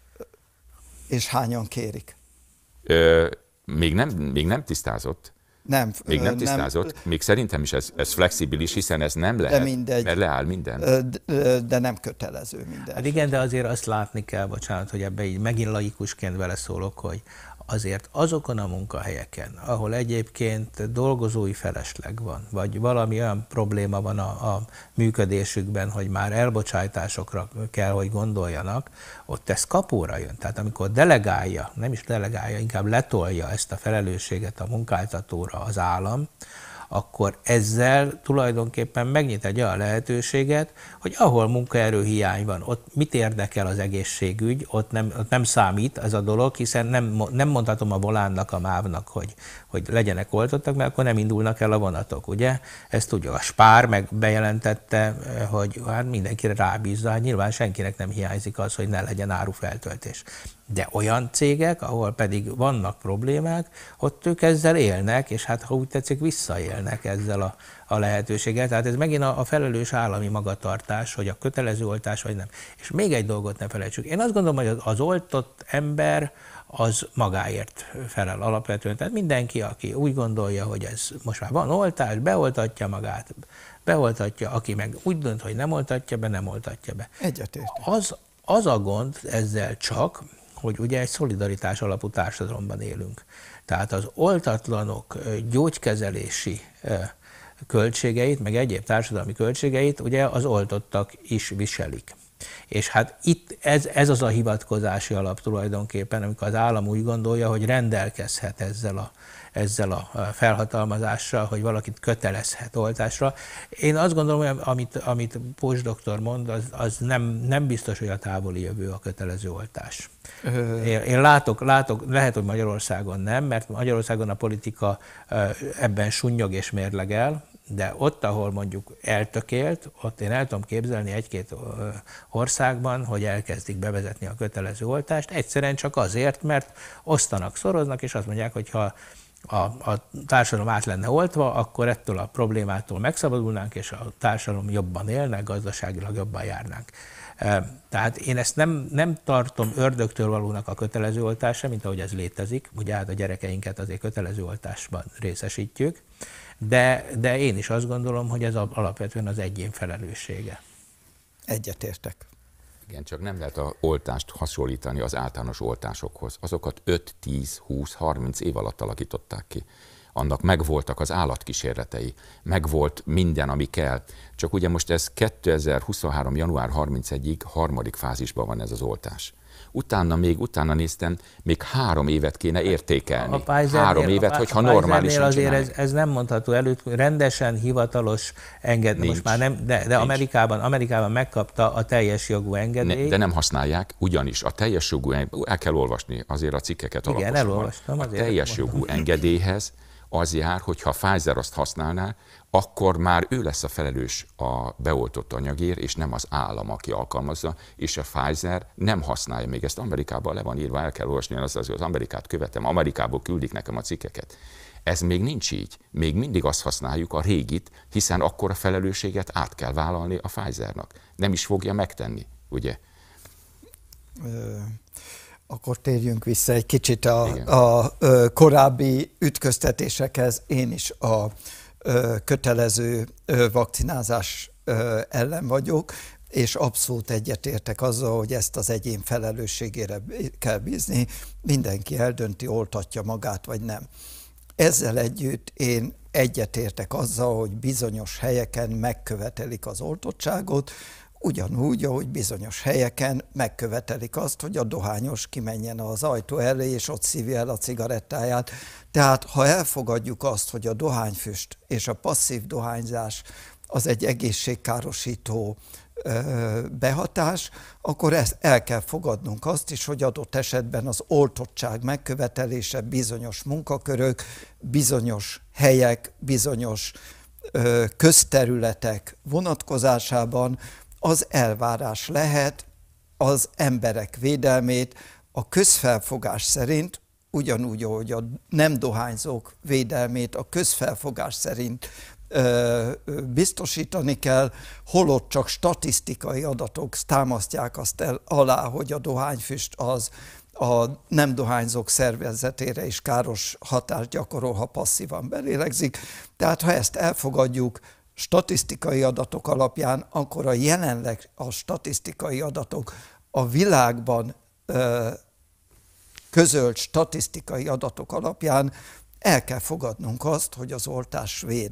És hányan kérik? Ö, még, nem, még nem tisztázott. Nem, még nem tisztázott, nem, még szerintem is ez, ez flexibilis, hiszen ez nem lehet, mindegy, mert leáll minden. De, de nem kötelező minden. Hát igen, de azért azt látni kell, bocsánat, hogy ebbe így megint laikusként vele szólok, hogy azért azokon a munkahelyeken, ahol egyébként dolgozói felesleg van, vagy valami olyan probléma van a, a működésükben, hogy már elbocsátásokra kell, hogy gondoljanak, ott ez kapóra jön. Tehát amikor delegálja, nem is delegálja, inkább letolja ezt a felelősséget a munkáltatóra az állam, akkor ezzel tulajdonképpen megnyit egy olyan lehetőséget, hogy ahol munkaerőhiány van, ott mit érdekel az egészségügy, ott nem, ott nem számít ez a dolog, hiszen nem, nem mondhatom a volánnak, a mávnak, hogy, hogy legyenek oltottak, mert akkor nem indulnak el a vonatok, ugye? Ezt tudja. A Spár meg bejelentette, hogy hát mindenkire rábízza, hát nyilván senkinek nem hiányzik az, hogy ne legyen árufeltöltés. De olyan cégek, ahol pedig vannak problémák, ott ők ezzel élnek, és hát ha úgy tetszik, visszaélnek ezzel a, a lehetőséggel. Tehát ez megint a, a felelős állami magatartás, hogy a kötelező oltás vagy nem. És még egy dolgot ne felejtsük. Én azt gondolom, hogy az, az oltott ember az magáért felel alapvetően. Tehát mindenki, aki úgy gondolja, hogy ez most már van oltás, beoltatja magát, beoltatja, aki meg úgy dönt, hogy nem oltatja be, nem oltatja be. Egyetértek. Az, az a gond ezzel csak, hogy ugye egy szolidaritás alapú társadalomban élünk. Tehát az oltatlanok gyógykezelési költségeit, meg egyéb társadalmi költségeit ugye az oltottak is viselik. És hát itt ez, ez az a hivatkozási alap tulajdonképpen, amikor az állam úgy gondolja, hogy rendelkezhet ezzel a, ezzel a felhatalmazással, hogy valakit kötelezhet oltásra. Én azt gondolom, hogy amit, amit Pós doktor mond, az, az nem, nem biztos, hogy a távoli jövő a kötelező oltás. Én, én látok, látok, lehet, hogy Magyarországon nem, mert Magyarországon a politika ebben sunnyog és mérlegel, de ott, ahol mondjuk eltökélt, ott én el tudom képzelni egy-két országban, hogy elkezdik bevezetni a kötelező oltást, egyszerűen csak azért, mert osztanak, szoroznak, és azt mondják, hogy ha a, a társadalom át lenne oltva, akkor ettől a problémától megszabadulnánk, és a társadalom jobban élne, gazdaságilag jobban járnánk. Tehát én ezt nem, nem tartom ördögtől valónak a kötelező oltásra, mint ahogy ez létezik, ugye hát a gyerekeinket azért kötelező oltásban részesítjük, de, de én is azt gondolom, hogy ez alapvetően az egyén felelőssége. Egyetértek. Igen, csak nem lehet az oltást hasonlítani az általános oltásokhoz. Azokat öt, tíz, húsz, harminc év alatt alakították ki. Annak megvoltak az állatkísérletei, megvolt minden, ami kell. Csak ugye most ez kétezer-huszonhárom. január harmincegyedikéig harmadik fázisban van ez az oltás. Utána még, utána néztem, még három évet kéne értékelni. A Pfizer-nél, három évet, a, hogyha normálisan azért ez, ez nem mondható előtt, rendesen hivatalos engedély. Most már nem, de, de Amerikában, Amerikában megkapta a teljes jogú engedélyt. Ne, de nem használják, ugyanis a teljes jogú, el kell olvasni azért a cikkeket alaposan. Igen, elolvastam. A teljes jogú engedélyhez az jár, hogyha a Pfizer azt használná, akkor már ő lesz a felelős a beoltott anyagért, és nem az állam, aki alkalmazza, és a Pfizer nem használja. Még ezt Amerikában le van írva, el kell olvasni, az, az Amerikát követem, Amerikából küldik nekem a cikkeket. Ez még nincs így. Még mindig azt használjuk, a régit, hiszen akkor a felelősséget át kell vállalni a Pfizernak. Nem is fogja megtenni, ugye? Ö... Akkor térjünk vissza egy kicsit a, a, a korábbi ütköztetésekhez. Én is a, a kötelező vakcinázás ellen vagyok, és abszolút egyetértek azzal, hogy ezt az egyén felelősségére kell bízni. Mindenki eldönti, oltatja magát, vagy nem. Ezzel együtt én egyetértek azzal, hogy bizonyos helyeken megkövetelik az oltottságot, ugyanúgy, ahogy bizonyos helyeken megkövetelik azt, hogy a dohányos kimenjen az ajtó elé, és ott szívja el a cigarettáját. Tehát, ha elfogadjuk azt, hogy a dohányfüst és a passzív dohányzás az egy egészségkárosító ö, behatás, akkor ezt el kell fogadnunk azt is, hogy adott esetben az oltottság megkövetelése bizonyos munkakörök, bizonyos helyek, bizonyos ö, közterületek vonatkozásában az elvárás lehet az emberek védelmét a közfelfogás szerint, ugyanúgy, ahogy a nem dohányzók védelmét a közfelfogás szerint ö, biztosítani kell, holott csak statisztikai adatok támasztják azt el alá, hogy a dohányfüst az a nem dohányzók szervezetére is káros hatást gyakorol, ha passzívan belélegzik. Tehát ha ezt elfogadjuk, statisztikai adatok alapján, akkor a jelenleg a statisztikai adatok a világban ö, közölt statisztikai adatok alapján el kell fogadnunk azt, hogy az oltás véd.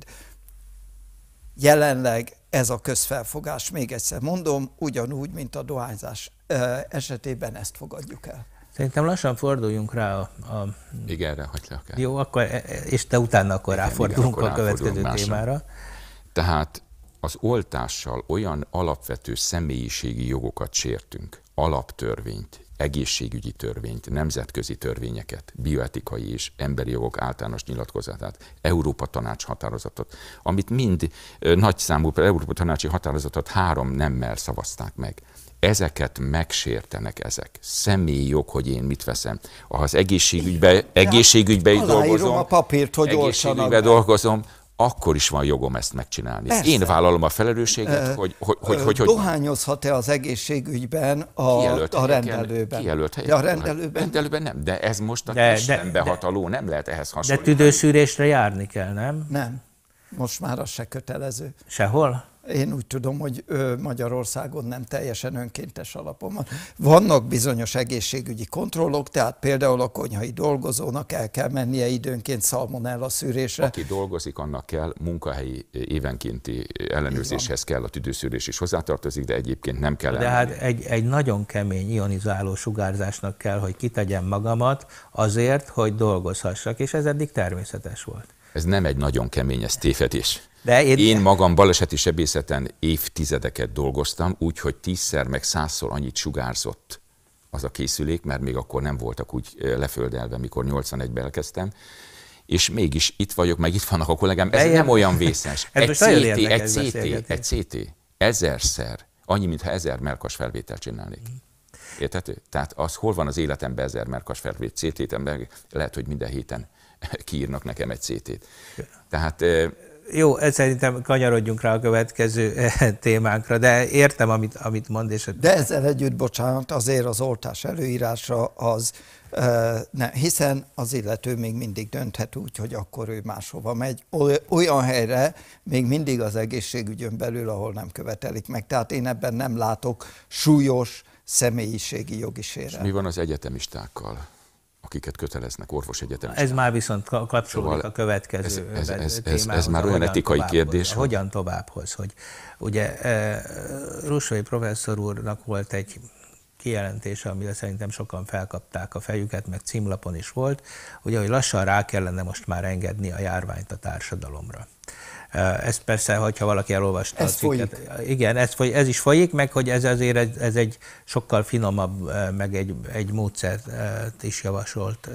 Jelenleg ez a közfelfogás, még egyszer mondom, ugyanúgy, mint a dohányzás ö, esetében ezt fogadjuk el. Szerintem lassan forduljunk rá a... a... Igen, erre hagyd le akár. Jó, akkor, és te utána akkor igen, ráfordulunk igen, akkor a következő témára. Másra. Tehát az oltással olyan alapvető személyiségi jogokat sértünk, alaptörvényt, egészségügyi törvényt, nemzetközi törvényeket, bioetikai és emberi jogok általános nyilatkozatát, Európa Tanács határozatot, amit mind nagyszámú Európa Tanácsi határozatot három nemmel szavazták meg. Ezeket megsértenek ezek. Személyi jog, hogy én mit veszem. Ha az egészségügybe, egészségügybe is dolgozom, a papírt, hogy egészségügybe dolgozom, akkor is van jogom ezt megcsinálni. Persze. Én vállalom a felelősséget, hogy... hogy, hogy, hogy dohányozhat-e az egészségügyben a, a rendelőben? Kijelölt helyen. De a rendelőben? rendelőben nem, de ez most a testen behataló, nem lehet ehhez hasonlítani. De tüdőszűrésre járni kell, nem? Nem. Most már az se kötelező. Sehol? Én úgy tudom, hogy Magyarországon nem teljesen önkéntes alapon van. Vannak bizonyos egészségügyi kontrollok, tehát például a konyhai dolgozónak el kell mennie időnként szalmonella szűrésre. Aki dolgozik, annak kell munkahelyi évenkénti ellenőrzéshez kell a tüdőszűrés is hozzátartozik, de egyébként nem kell. De hát egy, egy nagyon kemény ionizáló sugárzásnak kell, hogy kitegyem magamat azért, hogy dolgozhassak, és ez eddig természetes volt. Ez nem egy nagyon kemény, ez tévedés. De én... én magam baleseti sebészeten évtizedeket dolgoztam, úgyhogy tízszer meg százszor annyit sugárzott az a készülék, mert még akkor nem voltak úgy leföldelve, mikor nyolcvanegyben elkezdtem, és mégis itt vagyok, meg itt vannak a kollégám, ez nem olyan vészes. Egy cé té, egy cé té, egy cé té, ezerszer, annyi, mintha ezer melkas felvételt csinálnék. Érthető? Tehát az, hol van az életemben ezer melkas felvételt cé tét, lehet, hogy minden héten kiírnak nekem egy cé tét. Tehát... Jó, ez szerintem kanyarodjunk rá a következő témánkra, de értem, amit, amit mond. És... De ezzel együtt, bocsánat, azért az oltás előírása az, ne, hiszen az illető még mindig dönthet úgy, hogy akkor ő máshova megy. Olyan helyre még mindig az egészségügyön belül, ahol nem követelik meg. Tehát én ebben nem látok súlyos személyiségi jogi sérelmet. Mi van az egyetemistákkal, akiket köteleznek, orvosegyetemisták? Ez már viszont kapcsolódik szóval a következő ez, ez, ez, témához. Ez, ez már olyan etikai kérdés. Hogy... Hogyan továbbhoz? Hogy ugye Russói professzor úrnak volt egy kijelentése, amire szerintem sokan felkapták a fejüket, meg címlapon is volt, ugye, hogy lassan rá kellene most már engedni a járványt a társadalomra. Ez persze, hogyha valaki elolvasta ez a cikket. Folyik. Igen, ez, foly, ez is folyik, meg hogy ez azért ez, ez egy sokkal finomabb, meg egy, egy módszert is javasolt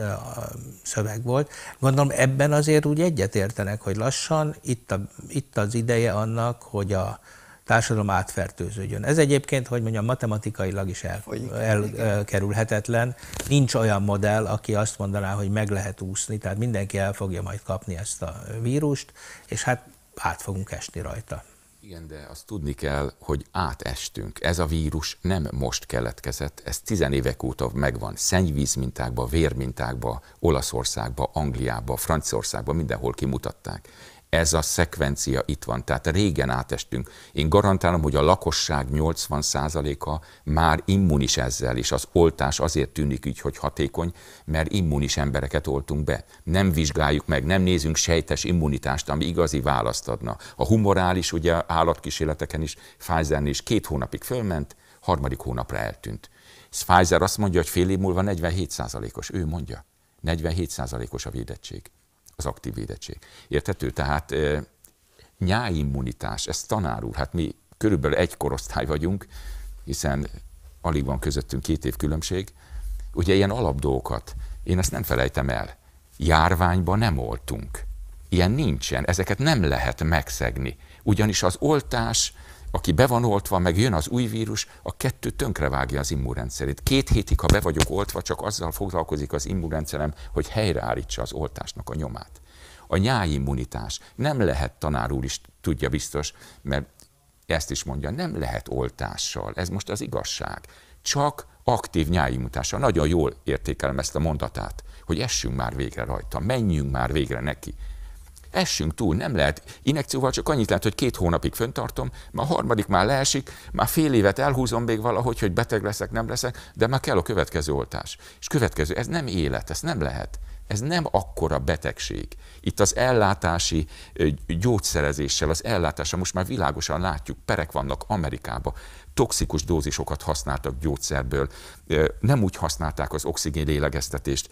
szöveg volt. Gondolom ebben azért úgy egyetértenek, hogy lassan itt, a, itt az ideje annak, hogy a társadalom átfertőződjön. Ez egyébként, hogy mondjam, matematikailag is el, elkerülhetetlen. Nincs olyan modell, aki azt mondaná, hogy meg lehet úszni, tehát mindenki el fogja majd kapni ezt a vírust, és hát át fogunk esni rajta. Igen, de azt tudni kell, hogy átestünk. Ez a vírus nem most keletkezett, ez tizenévek óta megvan. Szennyvízmintákba, vérmintákba, Olaszországba, Angliába, Franciaországba, mindenhol kimutatták. Ez a szekvencia itt van, tehát régen átestünk. Én garantálom, hogy a lakosság nyolcvan százaléka már immunis ezzel, és az oltás azért tűnik így, hogy hatékony, mert immunis embereket oltunk be. Nem vizsgáljuk meg, nem nézünk sejtes immunitást, ami igazi választ adna. A humorális, ugye állatkísérleteken is, Pfizernél is két hónapig fölment, harmadik hónapra eltűnt. Pfizer azt mondja, hogy fél év múlva negyvenhét százalékos, ő mondja, negyvenhét százalékos a védettség. Az aktív védettség. Érthető? Tehát e, nyáimmunitás, ez tanár úr, hát mi körülbelül egy korosztály vagyunk, hiszen alig van közöttünk két év különbség. Ugye ilyen alapdolgokat, én ezt nem felejtem el, járványban nem oltunk. Ilyen nincsen, ezeket nem lehet megszegni. Ugyanis az oltás, aki be van oltva, meg jön az új vírus, a kettő tönkrevágja az immunrendszerét. Két hétig, ha be vagyok oltva, csak azzal foglalkozik az immunrendszerem, hogy helyreállítsa az oltásnak a nyomát. A nyáimmunitás nem lehet, tanár úr is tudja biztos, mert ezt is mondja, nem lehet oltással. Ez most az igazság. Csak aktív nyáimmunitással. Nagyon jól értékelem ezt a mondatát, hogy essünk már végre rajta, menjünk már végre neki. Essünk túl, nem lehet. Injekcióval csak annyit lehet, hogy két hónapig föntartom, már a harmadik már leesik, már fél évet elhúzom még valahogy, hogy beteg leszek, nem leszek, de már kell a következő oltás. És következő, ez nem élet, ez nem lehet. Ez nem akkora betegség. Itt az ellátási gyógyszerezéssel, az ellátással most már világosan látjuk, perek vannak Amerikában, toxikus dózisokat használtak gyógyszerből, nem úgy használták az oxigén lélegeztetést,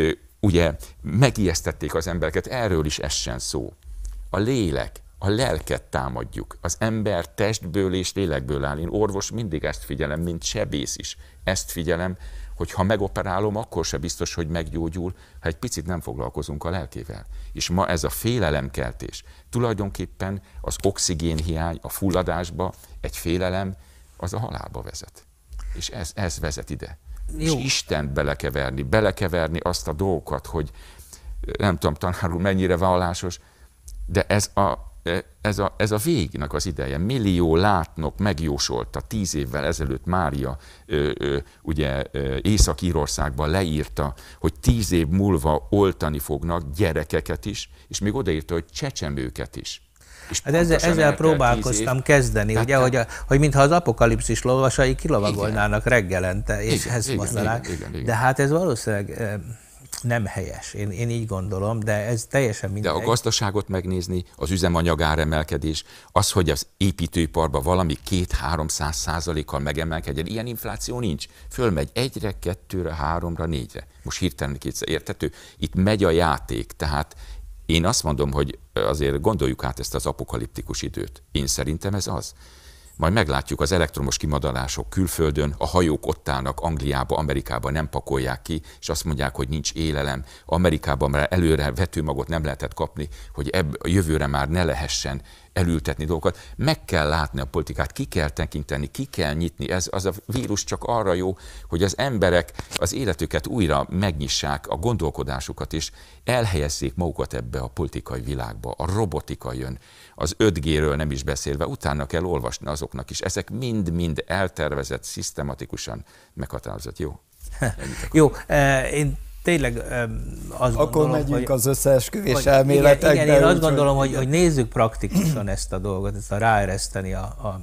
ugye megijesztették az embereket, erről is essen szó. A lélek, a lelket támadjuk. Az ember testből és lélekből áll. Én orvos mindig ezt figyelem, mint sebész is. Ezt figyelem, hogy ha megoperálom, akkor se biztos, hogy meggyógyul, ha egy picit nem foglalkozunk a lelkével. És ma ez a félelemkeltés. Tulajdonképpen az oxigénhiány, a fulladásba, egy félelem, az a halálba vezet. És ez, ez vezet ide. Jó. És Istent belekeverni, belekeverni azt a dolgokat, hogy nem tudom, tanár úr, mennyire vallásos, de ez a, ez a, ez a végnek az ideje. Millió látnok megjósolta tíz évvel ezelőtt Mária, ö, ö, ugye Észak-Írországban leírta, hogy tíz év múlva oltani fognak gyerekeket is, és még odaírta, hogy csecsemőket is. Hát ezzel, ezzel próbálkoztam kezdeni, tehát, ugye, hogy, a, hogy mintha az apokalipszis lovasai kilovagolnának igen. reggelente, és igen, ezt mondanák. De hát ez valószínűleg nem helyes, én, én így gondolom, de ez teljesen mindegy. De a gazdaságot megnézni, az üzemanyag áremelkedés, az, hogy az építőiparban valami két-háromszáz százalékkal megemelkedjen, ilyen infláció nincs. Fölmegy egyre, kettőre, háromra, négyre. Most hirtelen kétszer értető. Itt megy a játék, tehát én azt mondom, hogy azért gondoljuk át ezt az apokaliptikus időt. Én szerintem ez az. Majd meglátjuk az elektromos kimadalások külföldön, a hajók ott állnak Angliába, Amerikába, nem pakolják ki, és azt mondják, hogy nincs élelem. Amerikában már előre vetőmagot nem lehetett kapni, hogy ebb, a jövőre már ne lehessen elültetni dolgokat. Meg kell látni a politikát, ki kell tekinteni, ki kell nyitni. Ez, az a vírus csak arra jó, hogy az emberek az életüket újra megnyissák, a gondolkodásukat, és elhelyezzék magukat ebbe a politikai világba. A robotika jön, az öt G-ről nem is beszélve, utána kell olvasni azoknak is. Ezek mind-mind eltervezett, szisztematikusan meghatározott. Jó? Jó, én tényleg azt Akkor gondolom, megyünk hogy, az összeesküvés elméletekbe. Igen, igen, én azt gondolom, hogy, hogy nézzük praktikusan ezt a dolgot, ezt a ráereszteni a, a,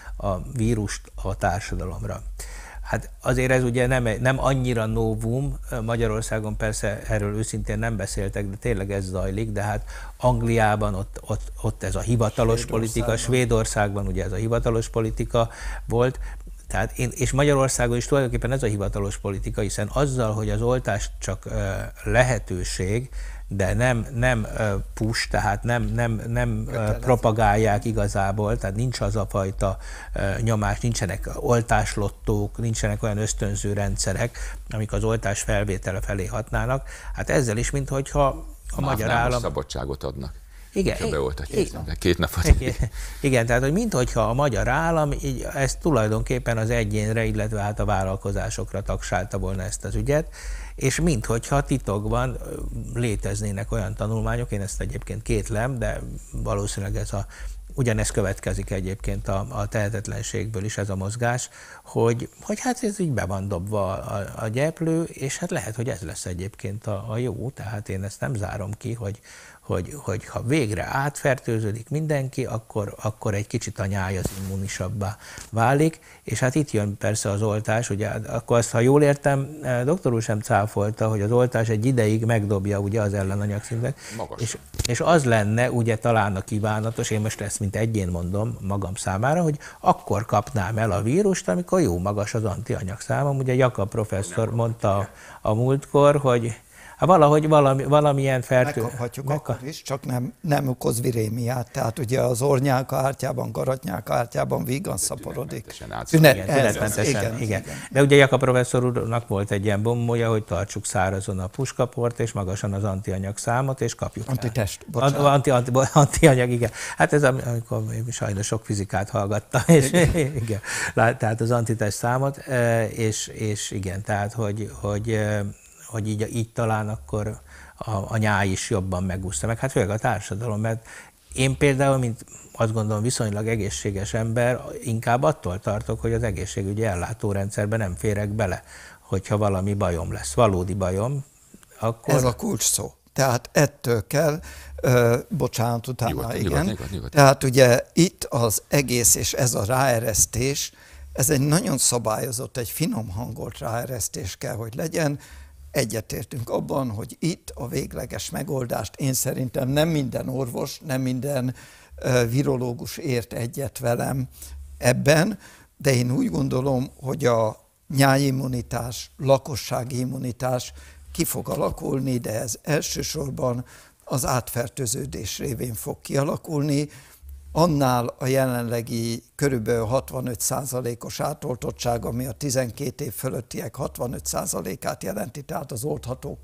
a vírust a társadalomra. Hát azért ez ugye nem, nem annyira novum, Magyarországon persze erről őszintén nem beszéltek, de tényleg ez zajlik, de hát Angliában ott, ott, ott ez a hivatalos politika, Svédországban ugye ez a hivatalos politika volt, tehát én, és Magyarországon is tulajdonképpen ez a hivatalos politika, hiszen azzal, hogy az oltás csak uh, lehetőség, de nem, nem uh, push, tehát nem, nem, nem uh, propagálják igazából, tehát nincs az a fajta uh, nyomás, nincsenek oltáslottók, nincsenek olyan ösztönző rendszerek, amik az oltás felvétele felé hatnának. Hát ezzel is, minthogyha a Már magyar állam... állam... szabadságot adnak. Igen, igen, két napot. Igen, igen, tehát hogy minthogyha a magyar állam így ezt tulajdonképpen az egyénre, illetve hát a vállalkozásokra tagsálta volna ezt az ügyet, és minthogyha titokban léteznének olyan tanulmányok, én ezt egyébként kétlem, de valószínűleg ez a, ugyanez következik egyébként a, a tehetetlenségből is ez a mozgás, hogy, hogy hát ez így be van dobva a, a gyeplő, és hát lehet, hogy ez lesz egyébként a, a jó, tehát én ezt nem zárom ki, hogy Hogy, hogy ha végre átfertőződik mindenki, akkor, akkor egy kicsit a nyáj az immunisabbá válik, és hát itt jön persze az oltás, ugye akkor azt, ha jól értem, doktor úr sem cáfolta, hogy az oltás egy ideig megdobja ugye az ellenanyagszintet, és, és az lenne ugye talán a kívánatos, én most ezt mint egyén mondom magam számára, hogy akkor kapnám el a vírust, amikor jó magas az antianyagszámom, ugye Jakab professzor mondta a, a múltkor, hogy hát valahogy valami, valamilyen fertő... Megkaphatjuk Megkap... akkor is, csak nem, nem okoz virémiát. Tehát ugye az ornyálkahártyában, garatnyálkahártyában vígan szaporodik. Tünetmentesen, igen, igen, igen. De ugye Jakab professzor úrnak volt egy ilyen bombója, hogy tartsuk szárazon a puskaport, és magasan az antianyag számot, és kapjuk Antitest, bocsánat. Anti, anti, antianyag, igen. Hát ez amikor sajnos sok fizikát hallgattam, és igen, tehát az antitest számot, és, és igen, tehát hogy, hogy hogy így, így talán akkor a, a nyáj is jobban megúszta meg. Hát főleg a társadalom, mert én például, mint azt gondolom viszonylag egészséges ember, inkább attól tartok, hogy az egészségügyi ellátórendszerben nem férek bele, hogyha valami bajom lesz, valódi bajom, akkor... Ez a kulcs szó. Tehát ettől kell, ö, bocsánat, utána, nyugodt, igen. Nyugodt, nyugodt, nyugodt. Tehát ugye itt az egész és ez a ráeresztés, ez egy nagyon szabályozott, egy finom hangolt ráeresztés kell, hogy legyen. Egyetértünk abban, hogy itt a végleges megoldást én szerintem nem minden orvos, nem minden uh, virológus ért egyet velem ebben, de én úgy gondolom, hogy a nyájimmunitás, lakossági immunitás ki fog alakulni, de ez elsősorban az átfertőződés révén fog kialakulni. Annál a jelenlegi körülbelül hatvanöt százalékos átoltottság, ami a tizenkét év fölöttiek hatvanöt százalékát jelenti, tehát az olthatók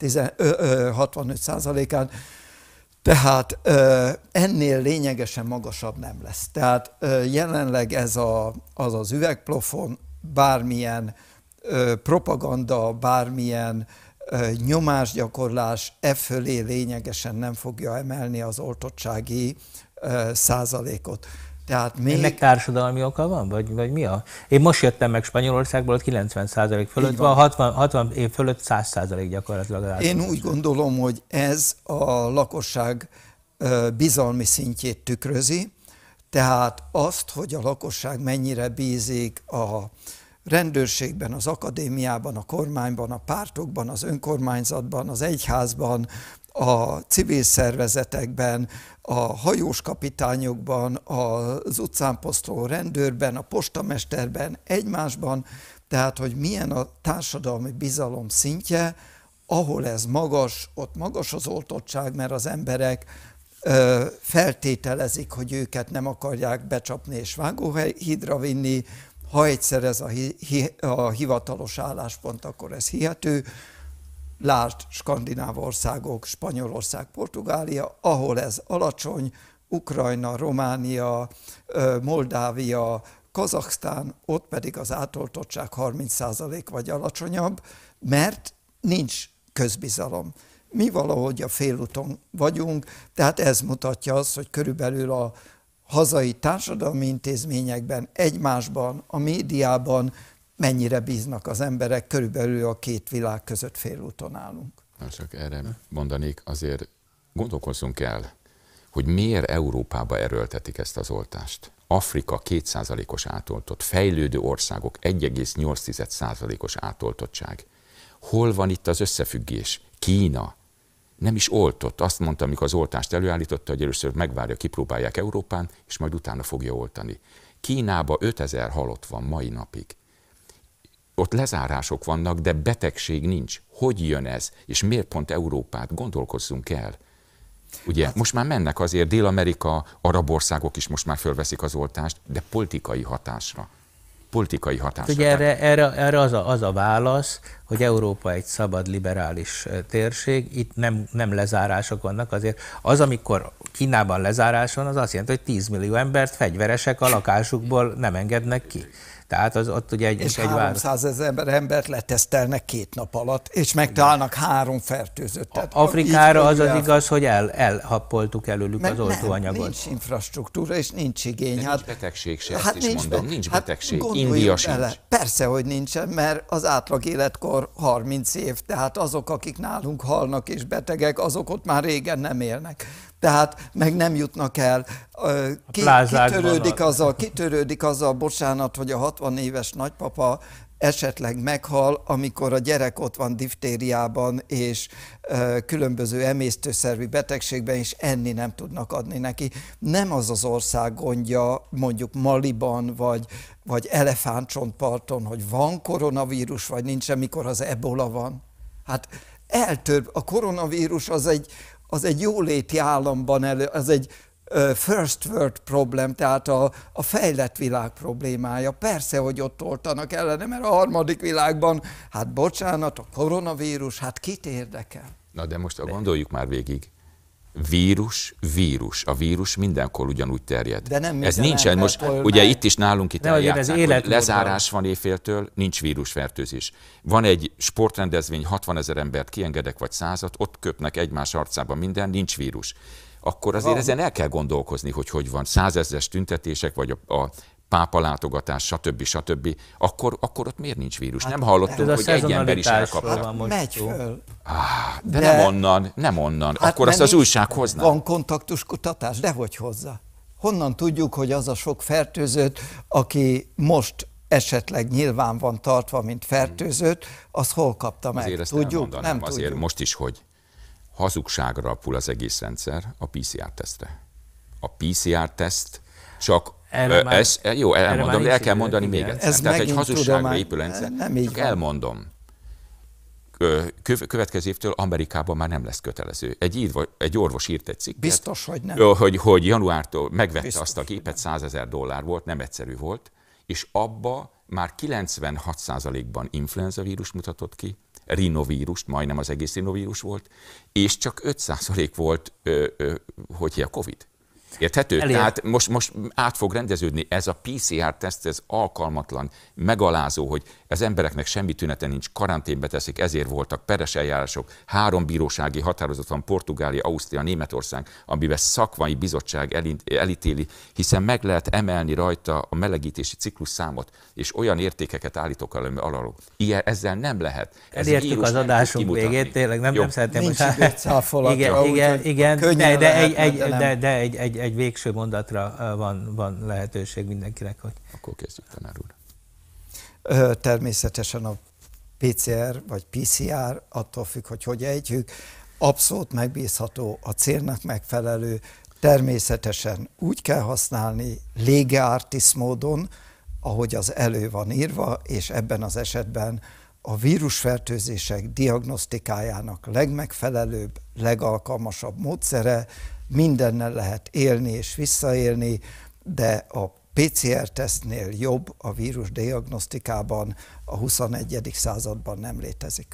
hatvanöt százalékát, tehát ennél lényegesen magasabb nem lesz. Tehát jelenleg ez a, az az üvegplafon, bármilyen propaganda, bármilyen nyomásgyakorlás e fölé lényegesen nem fogja emelni az oltottsági százalékot. Tehát még... Ennek társadalmi oka van? Vagy, vagy mi a... Én most jöttem meg Spanyolországból, ott kilencven százalék fölött van, hatvan, hatvan év fölött száz százalék gyakorlatilag. Én úgy gondolom, hogy ez a lakosság bizalmi szintjét tükrözi, tehát azt, hogy a lakosság mennyire bízik a rendőrségben, az akadémiában, a kormányban, a pártokban, az önkormányzatban, az egyházban, a civil szervezetekben, a hajós kapitányokban, az utcán posztoló rendőrben, a postamesterben, egymásban, tehát hogy milyen a társadalmi bizalom szintje, ahol ez magas, ott magas az oltottság, mert az emberek ö, feltételezik, hogy őket nem akarják becsapni és vágóhídra vinni, ha egyszer ez a, hi, hi, a hivatalos álláspont, akkor ez hihető. Lásd skandináv országok, Spanyolország, Portugália, ahol ez alacsony, Ukrajna, Románia, Moldávia, Kazaksztán, ott pedig az átoltottság harminc százalék vagy alacsonyabb, mert nincs közbizalom. Mi valahogy a félúton vagyunk, tehát ez mutatja azt, hogy körülbelül a hazai társadalmi intézményekben, egymásban, a médiában mennyire bíznak az emberek, körülbelül a két világ között félúton állunk. Na, csak erre mondanék, azért gondolkozzunk el, hogy miért Európába erőltetik ezt az oltást. Afrika két százalékos átoltott, fejlődő országok egy egész nyolc százalékos átoltottság. Hol van itt az összefüggés? Kína nem is oltott. Azt mondta, amikor az oltást előállította, hogy először megvárja, kipróbálják Európán, és majd utána fogja oltani. Kínában ötezer halott van mai napig. Ott lezárások vannak, de betegség nincs. Hogy jön ez? És miért pont Európát? Gondolkozzunk el. Ugye, hát, most már mennek azért, Dél-Amerika, arab országok is most már fölveszik az oltást, de politikai hatásra. Politikai hatásra. Ugye erre, erre, erre az, a, az a válasz, hogy Európa egy szabad, liberális térség, itt nem, nem lezárások vannak, azért az, amikor Kínában lezárás van, az azt jelenti, hogy tíz millió embert fegyveresek a lakásukból nem engednek ki. Tehát az ott ugye egy, és egy háromszázezer embert letesztelnek két nap alatt, és megtalálnak három fertőzöttet. Afrikára az az igaz, hogy el, elhappoltuk előlük meg az oltóanyagot. Nem, nincs infrastruktúra, és nincs igény. De hát, nincs betegség se, hát ezt is nincs mondom, be, nincs hát betegség. India sincs. Bele. Persze, hogy nincsen, mert az átlag életkor harminc év, tehát azok, akik nálunk halnak és betegek, azok ott már régen nem élnek. Tehát meg nem jutnak el, ki, kitörődik, azzal, kitörődik azzal, bocsánat, hogy a hatvan éves nagypapa esetleg meghal, amikor a gyerek ott van diftériában és különböző emésztőszervi betegségben, és enni nem tudnak adni neki. Nem az az ország gondja, mondjuk Maliban, vagy, vagy Elefántcsontparton, hogy van koronavírus, vagy nincs, amikor az ebola van. Hát eltör, a koronavírus az egy az egy jóléti államban elő, az egy uh, first world problem, tehát a, a fejlett világ problémája. Persze, hogy ott oltanak ellene, mert a harmadik világban, hát bocsánat, a koronavírus, hát kit érdekel? Na de most gondoljuk már végig. Vírus, vírus. A vírus mindenkor ugyanúgy terjed. De nem ez nincsen most, ugye itt is nálunk itt eljátszák, hogy lezárás van éjféltől, nincs vírusfertőzés. Van egy sportrendezvény, hatvanezer embert kiengedek, vagy százat, ott köpnek egymás arcában minden, nincs vírus. Akkor azért van. Ezen el kell gondolkozni, hogy hogy van. Százezres tüntetések, vagy a, a pápa látogatás, stb. stb. Akkor, akkor ott miért nincs vírus? Hát, nem hallottunk, hogy egy ember is elkapta. Megy föl. Ah, de, de nem onnan, nem onnan. Hát akkor azt az újság hozná. Van kontaktuskutatás, de hogy hozza? Honnan tudjuk, hogy az a sok fertőzött, aki most esetleg nyilván van tartva, mint fertőzött, az hol kapta meg? Azért tudjuk? Nem azért tudjuk. Most is, hogy hazugságra alapul az egész rendszer a pé cé er tesztre. A pé cé er teszt csak Ö, már, ez, jó, elmondom, de el kell mondani még egyszer. Tehát egy hazugságra épül rendszer, csak elmondom. Következő évtől Amerikában már nem lesz kötelező. Egy, ír, egy orvos írt egy cikket, biztos, hogy nem. Hogy, hogy januártól megvette biztos, azt a gépet, százezer dollár volt, nem egyszerű volt, és abba már kilencvenhat százalékban influenza vírus mutatott ki, rinovírust, majdnem az egész rinovírus volt, és csak öt százalék volt, ö, ö, hogy a Covid. Érthető? Elér. Tehát most, most át fog rendeződni. Ez a pé cé er teszt, ez alkalmatlan, megalázó, hogy az embereknek semmi tünete nincs, karanténbe teszik, ezért voltak peres eljárások. Három bírósági határozat van, Portugália, Ausztria, Németország, amiben szakmai bizottság elítéli, hiszen meg lehet emelni rajta a melegítési ciklus számot, és olyan értékeket állítok elő alól. Ilyen, ezzel nem lehet. Ez elértük az adásunk végét, tényleg nem, nem szeretném most... Igen, igen, igen, de, de, egy, egy, de, de egy, egy, egy végső mondatra van, van lehetőség mindenkinek. Hogy... Akkor kezdjük, tanár úr. Természetesen a pé cé er vagy pé cé er, attól függ, hogy hogy ejtjük, abszolút megbízható, a célnak megfelelő, természetesen úgy kell használni lege artis módon, ahogy az elő van írva, és ebben az esetben a vírusfertőzések diagnosztikájának legmegfelelőbb, legalkalmasabb módszere, mindennel lehet élni és visszaélni, de a pé cé er-tesztnél jobb a vírus diagnosztikában a huszonegyedik században nem létezik.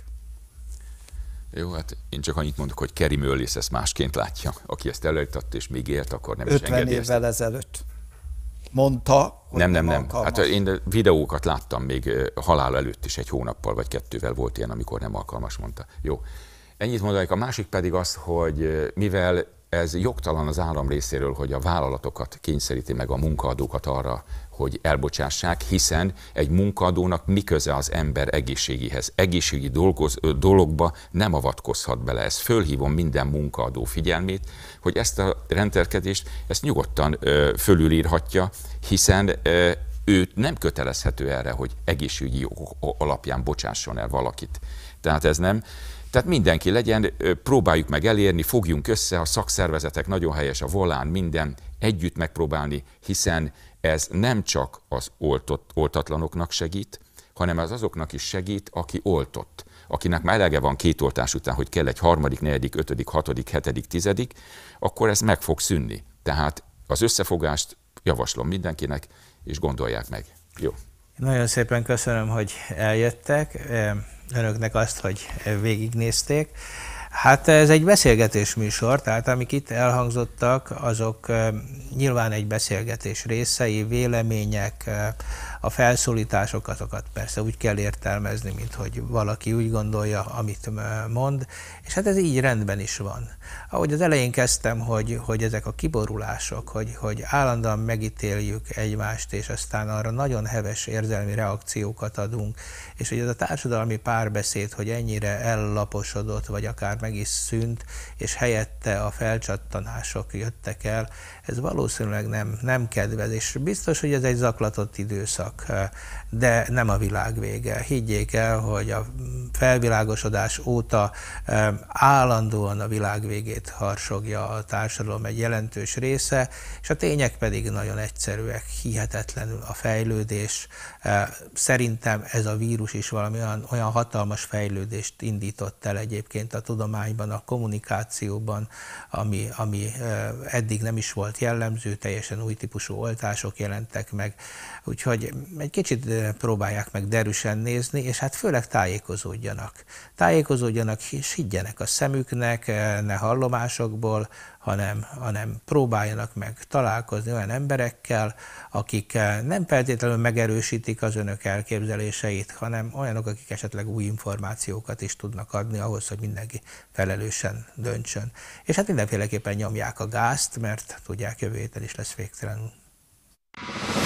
Jó, hát én csak annyit mondok, hogy Kerry Mullis ezt másként látja. Aki ezt előttatta és még élt, akkor nem is engedi ötven évvel ezt. ezelőtt mondta, hogy nem, nem, nem, nem. alkalmas. Hát én videókat láttam még halál előtt is, egy hónappal vagy kettővel volt ilyen, amikor nem alkalmas, mondta. Jó. Ennyit mondanék. A másik pedig az, hogy mivel ez jogtalan az állam részéről, hogy a vállalatokat kényszeríti meg a munkaadókat arra, hogy elbocsássák, hiszen egy munkaadónak mi köze az ember egészségéhez. Egészségi dolgoz, dologba nem avatkozhat bele. Ezt fölhívom minden munkaadó figyelmét, hogy ezt a rendelkezést ezt nyugodtan ö, fölülírhatja, hiszen ö, ő nem kötelezhető erre, hogy egészségügyi jogok alapján bocsásson el valakit. Tehát ez nem. Tehát mindenki legyen, próbáljuk meg elérni, fogjunk össze, a szakszervezetek nagyon helyes, a volán, minden együtt megpróbálni, hiszen ez nem csak az oltott, oltatlanoknak segít, hanem az azoknak is segít, aki oltott. Akinek már elege van két oltás után, hogy kell egy harmadik, negyedik, ötödik, hatodik, hetedik, tizedik, akkor ez meg fog szűnni. Tehát az összefogást javaslom mindenkinek, és gondolják meg. Jó. Nagyon szépen köszönöm, hogy eljöttek. Önöknek azt, hogy végignézték. Hát ez egy beszélgetés műsor, tehát amik itt elhangzottak, azok nyilván egy beszélgetés részei, vélemények, a felszólítások, azokat persze úgy kell értelmezni, mint hogy valaki úgy gondolja, amit mond, és hát ez így rendben is van. Ahogy az elején kezdtem, hogy, hogy ezek a kiborulások, hogy, hogy állandóan megítéljük egymást, és aztán arra nagyon heves érzelmi reakciókat adunk, és hogy ez a társadalmi párbeszéd, hogy ennyire ellaposodott, vagy akár meg is szűnt, és helyette a felcsattanások jöttek el, ez valószínűleg nem, nem kedvez, és biztos, hogy ez egy zaklatott időszak, de nem a világ vége. Higgyék el, hogy a felvilágosodás óta állandóan a világ végét harsogja a társadalom egy jelentős része, és a tények pedig nagyon egyszerűek, hihetetlenül a fejlődés. Szerintem ez a vírus is valami olyan, olyan hatalmas fejlődést indított el egyébként a tudományban, a kommunikációban, ami, ami eddig nem is volt jellemző, teljesen új típusú oltások jelentek meg, úgyhogy egy kicsit próbálják meg derűsen nézni, és hát főleg tájékozódjanak. Tájékozódjanak és higgyenek a szemüknek, ne hallomásokból, hanem, hanem próbáljanak meg találkozni olyan emberekkel, akik nem feltétlenül megerősítik az önök elképzeléseit, hanem olyanok, akik esetleg új információkat is tudnak adni ahhoz, hogy mindenki felelősen döntsön. És hát mindenféleképpen nyomják a gázt, mert tudják, jövő héten is lesz végtelenül.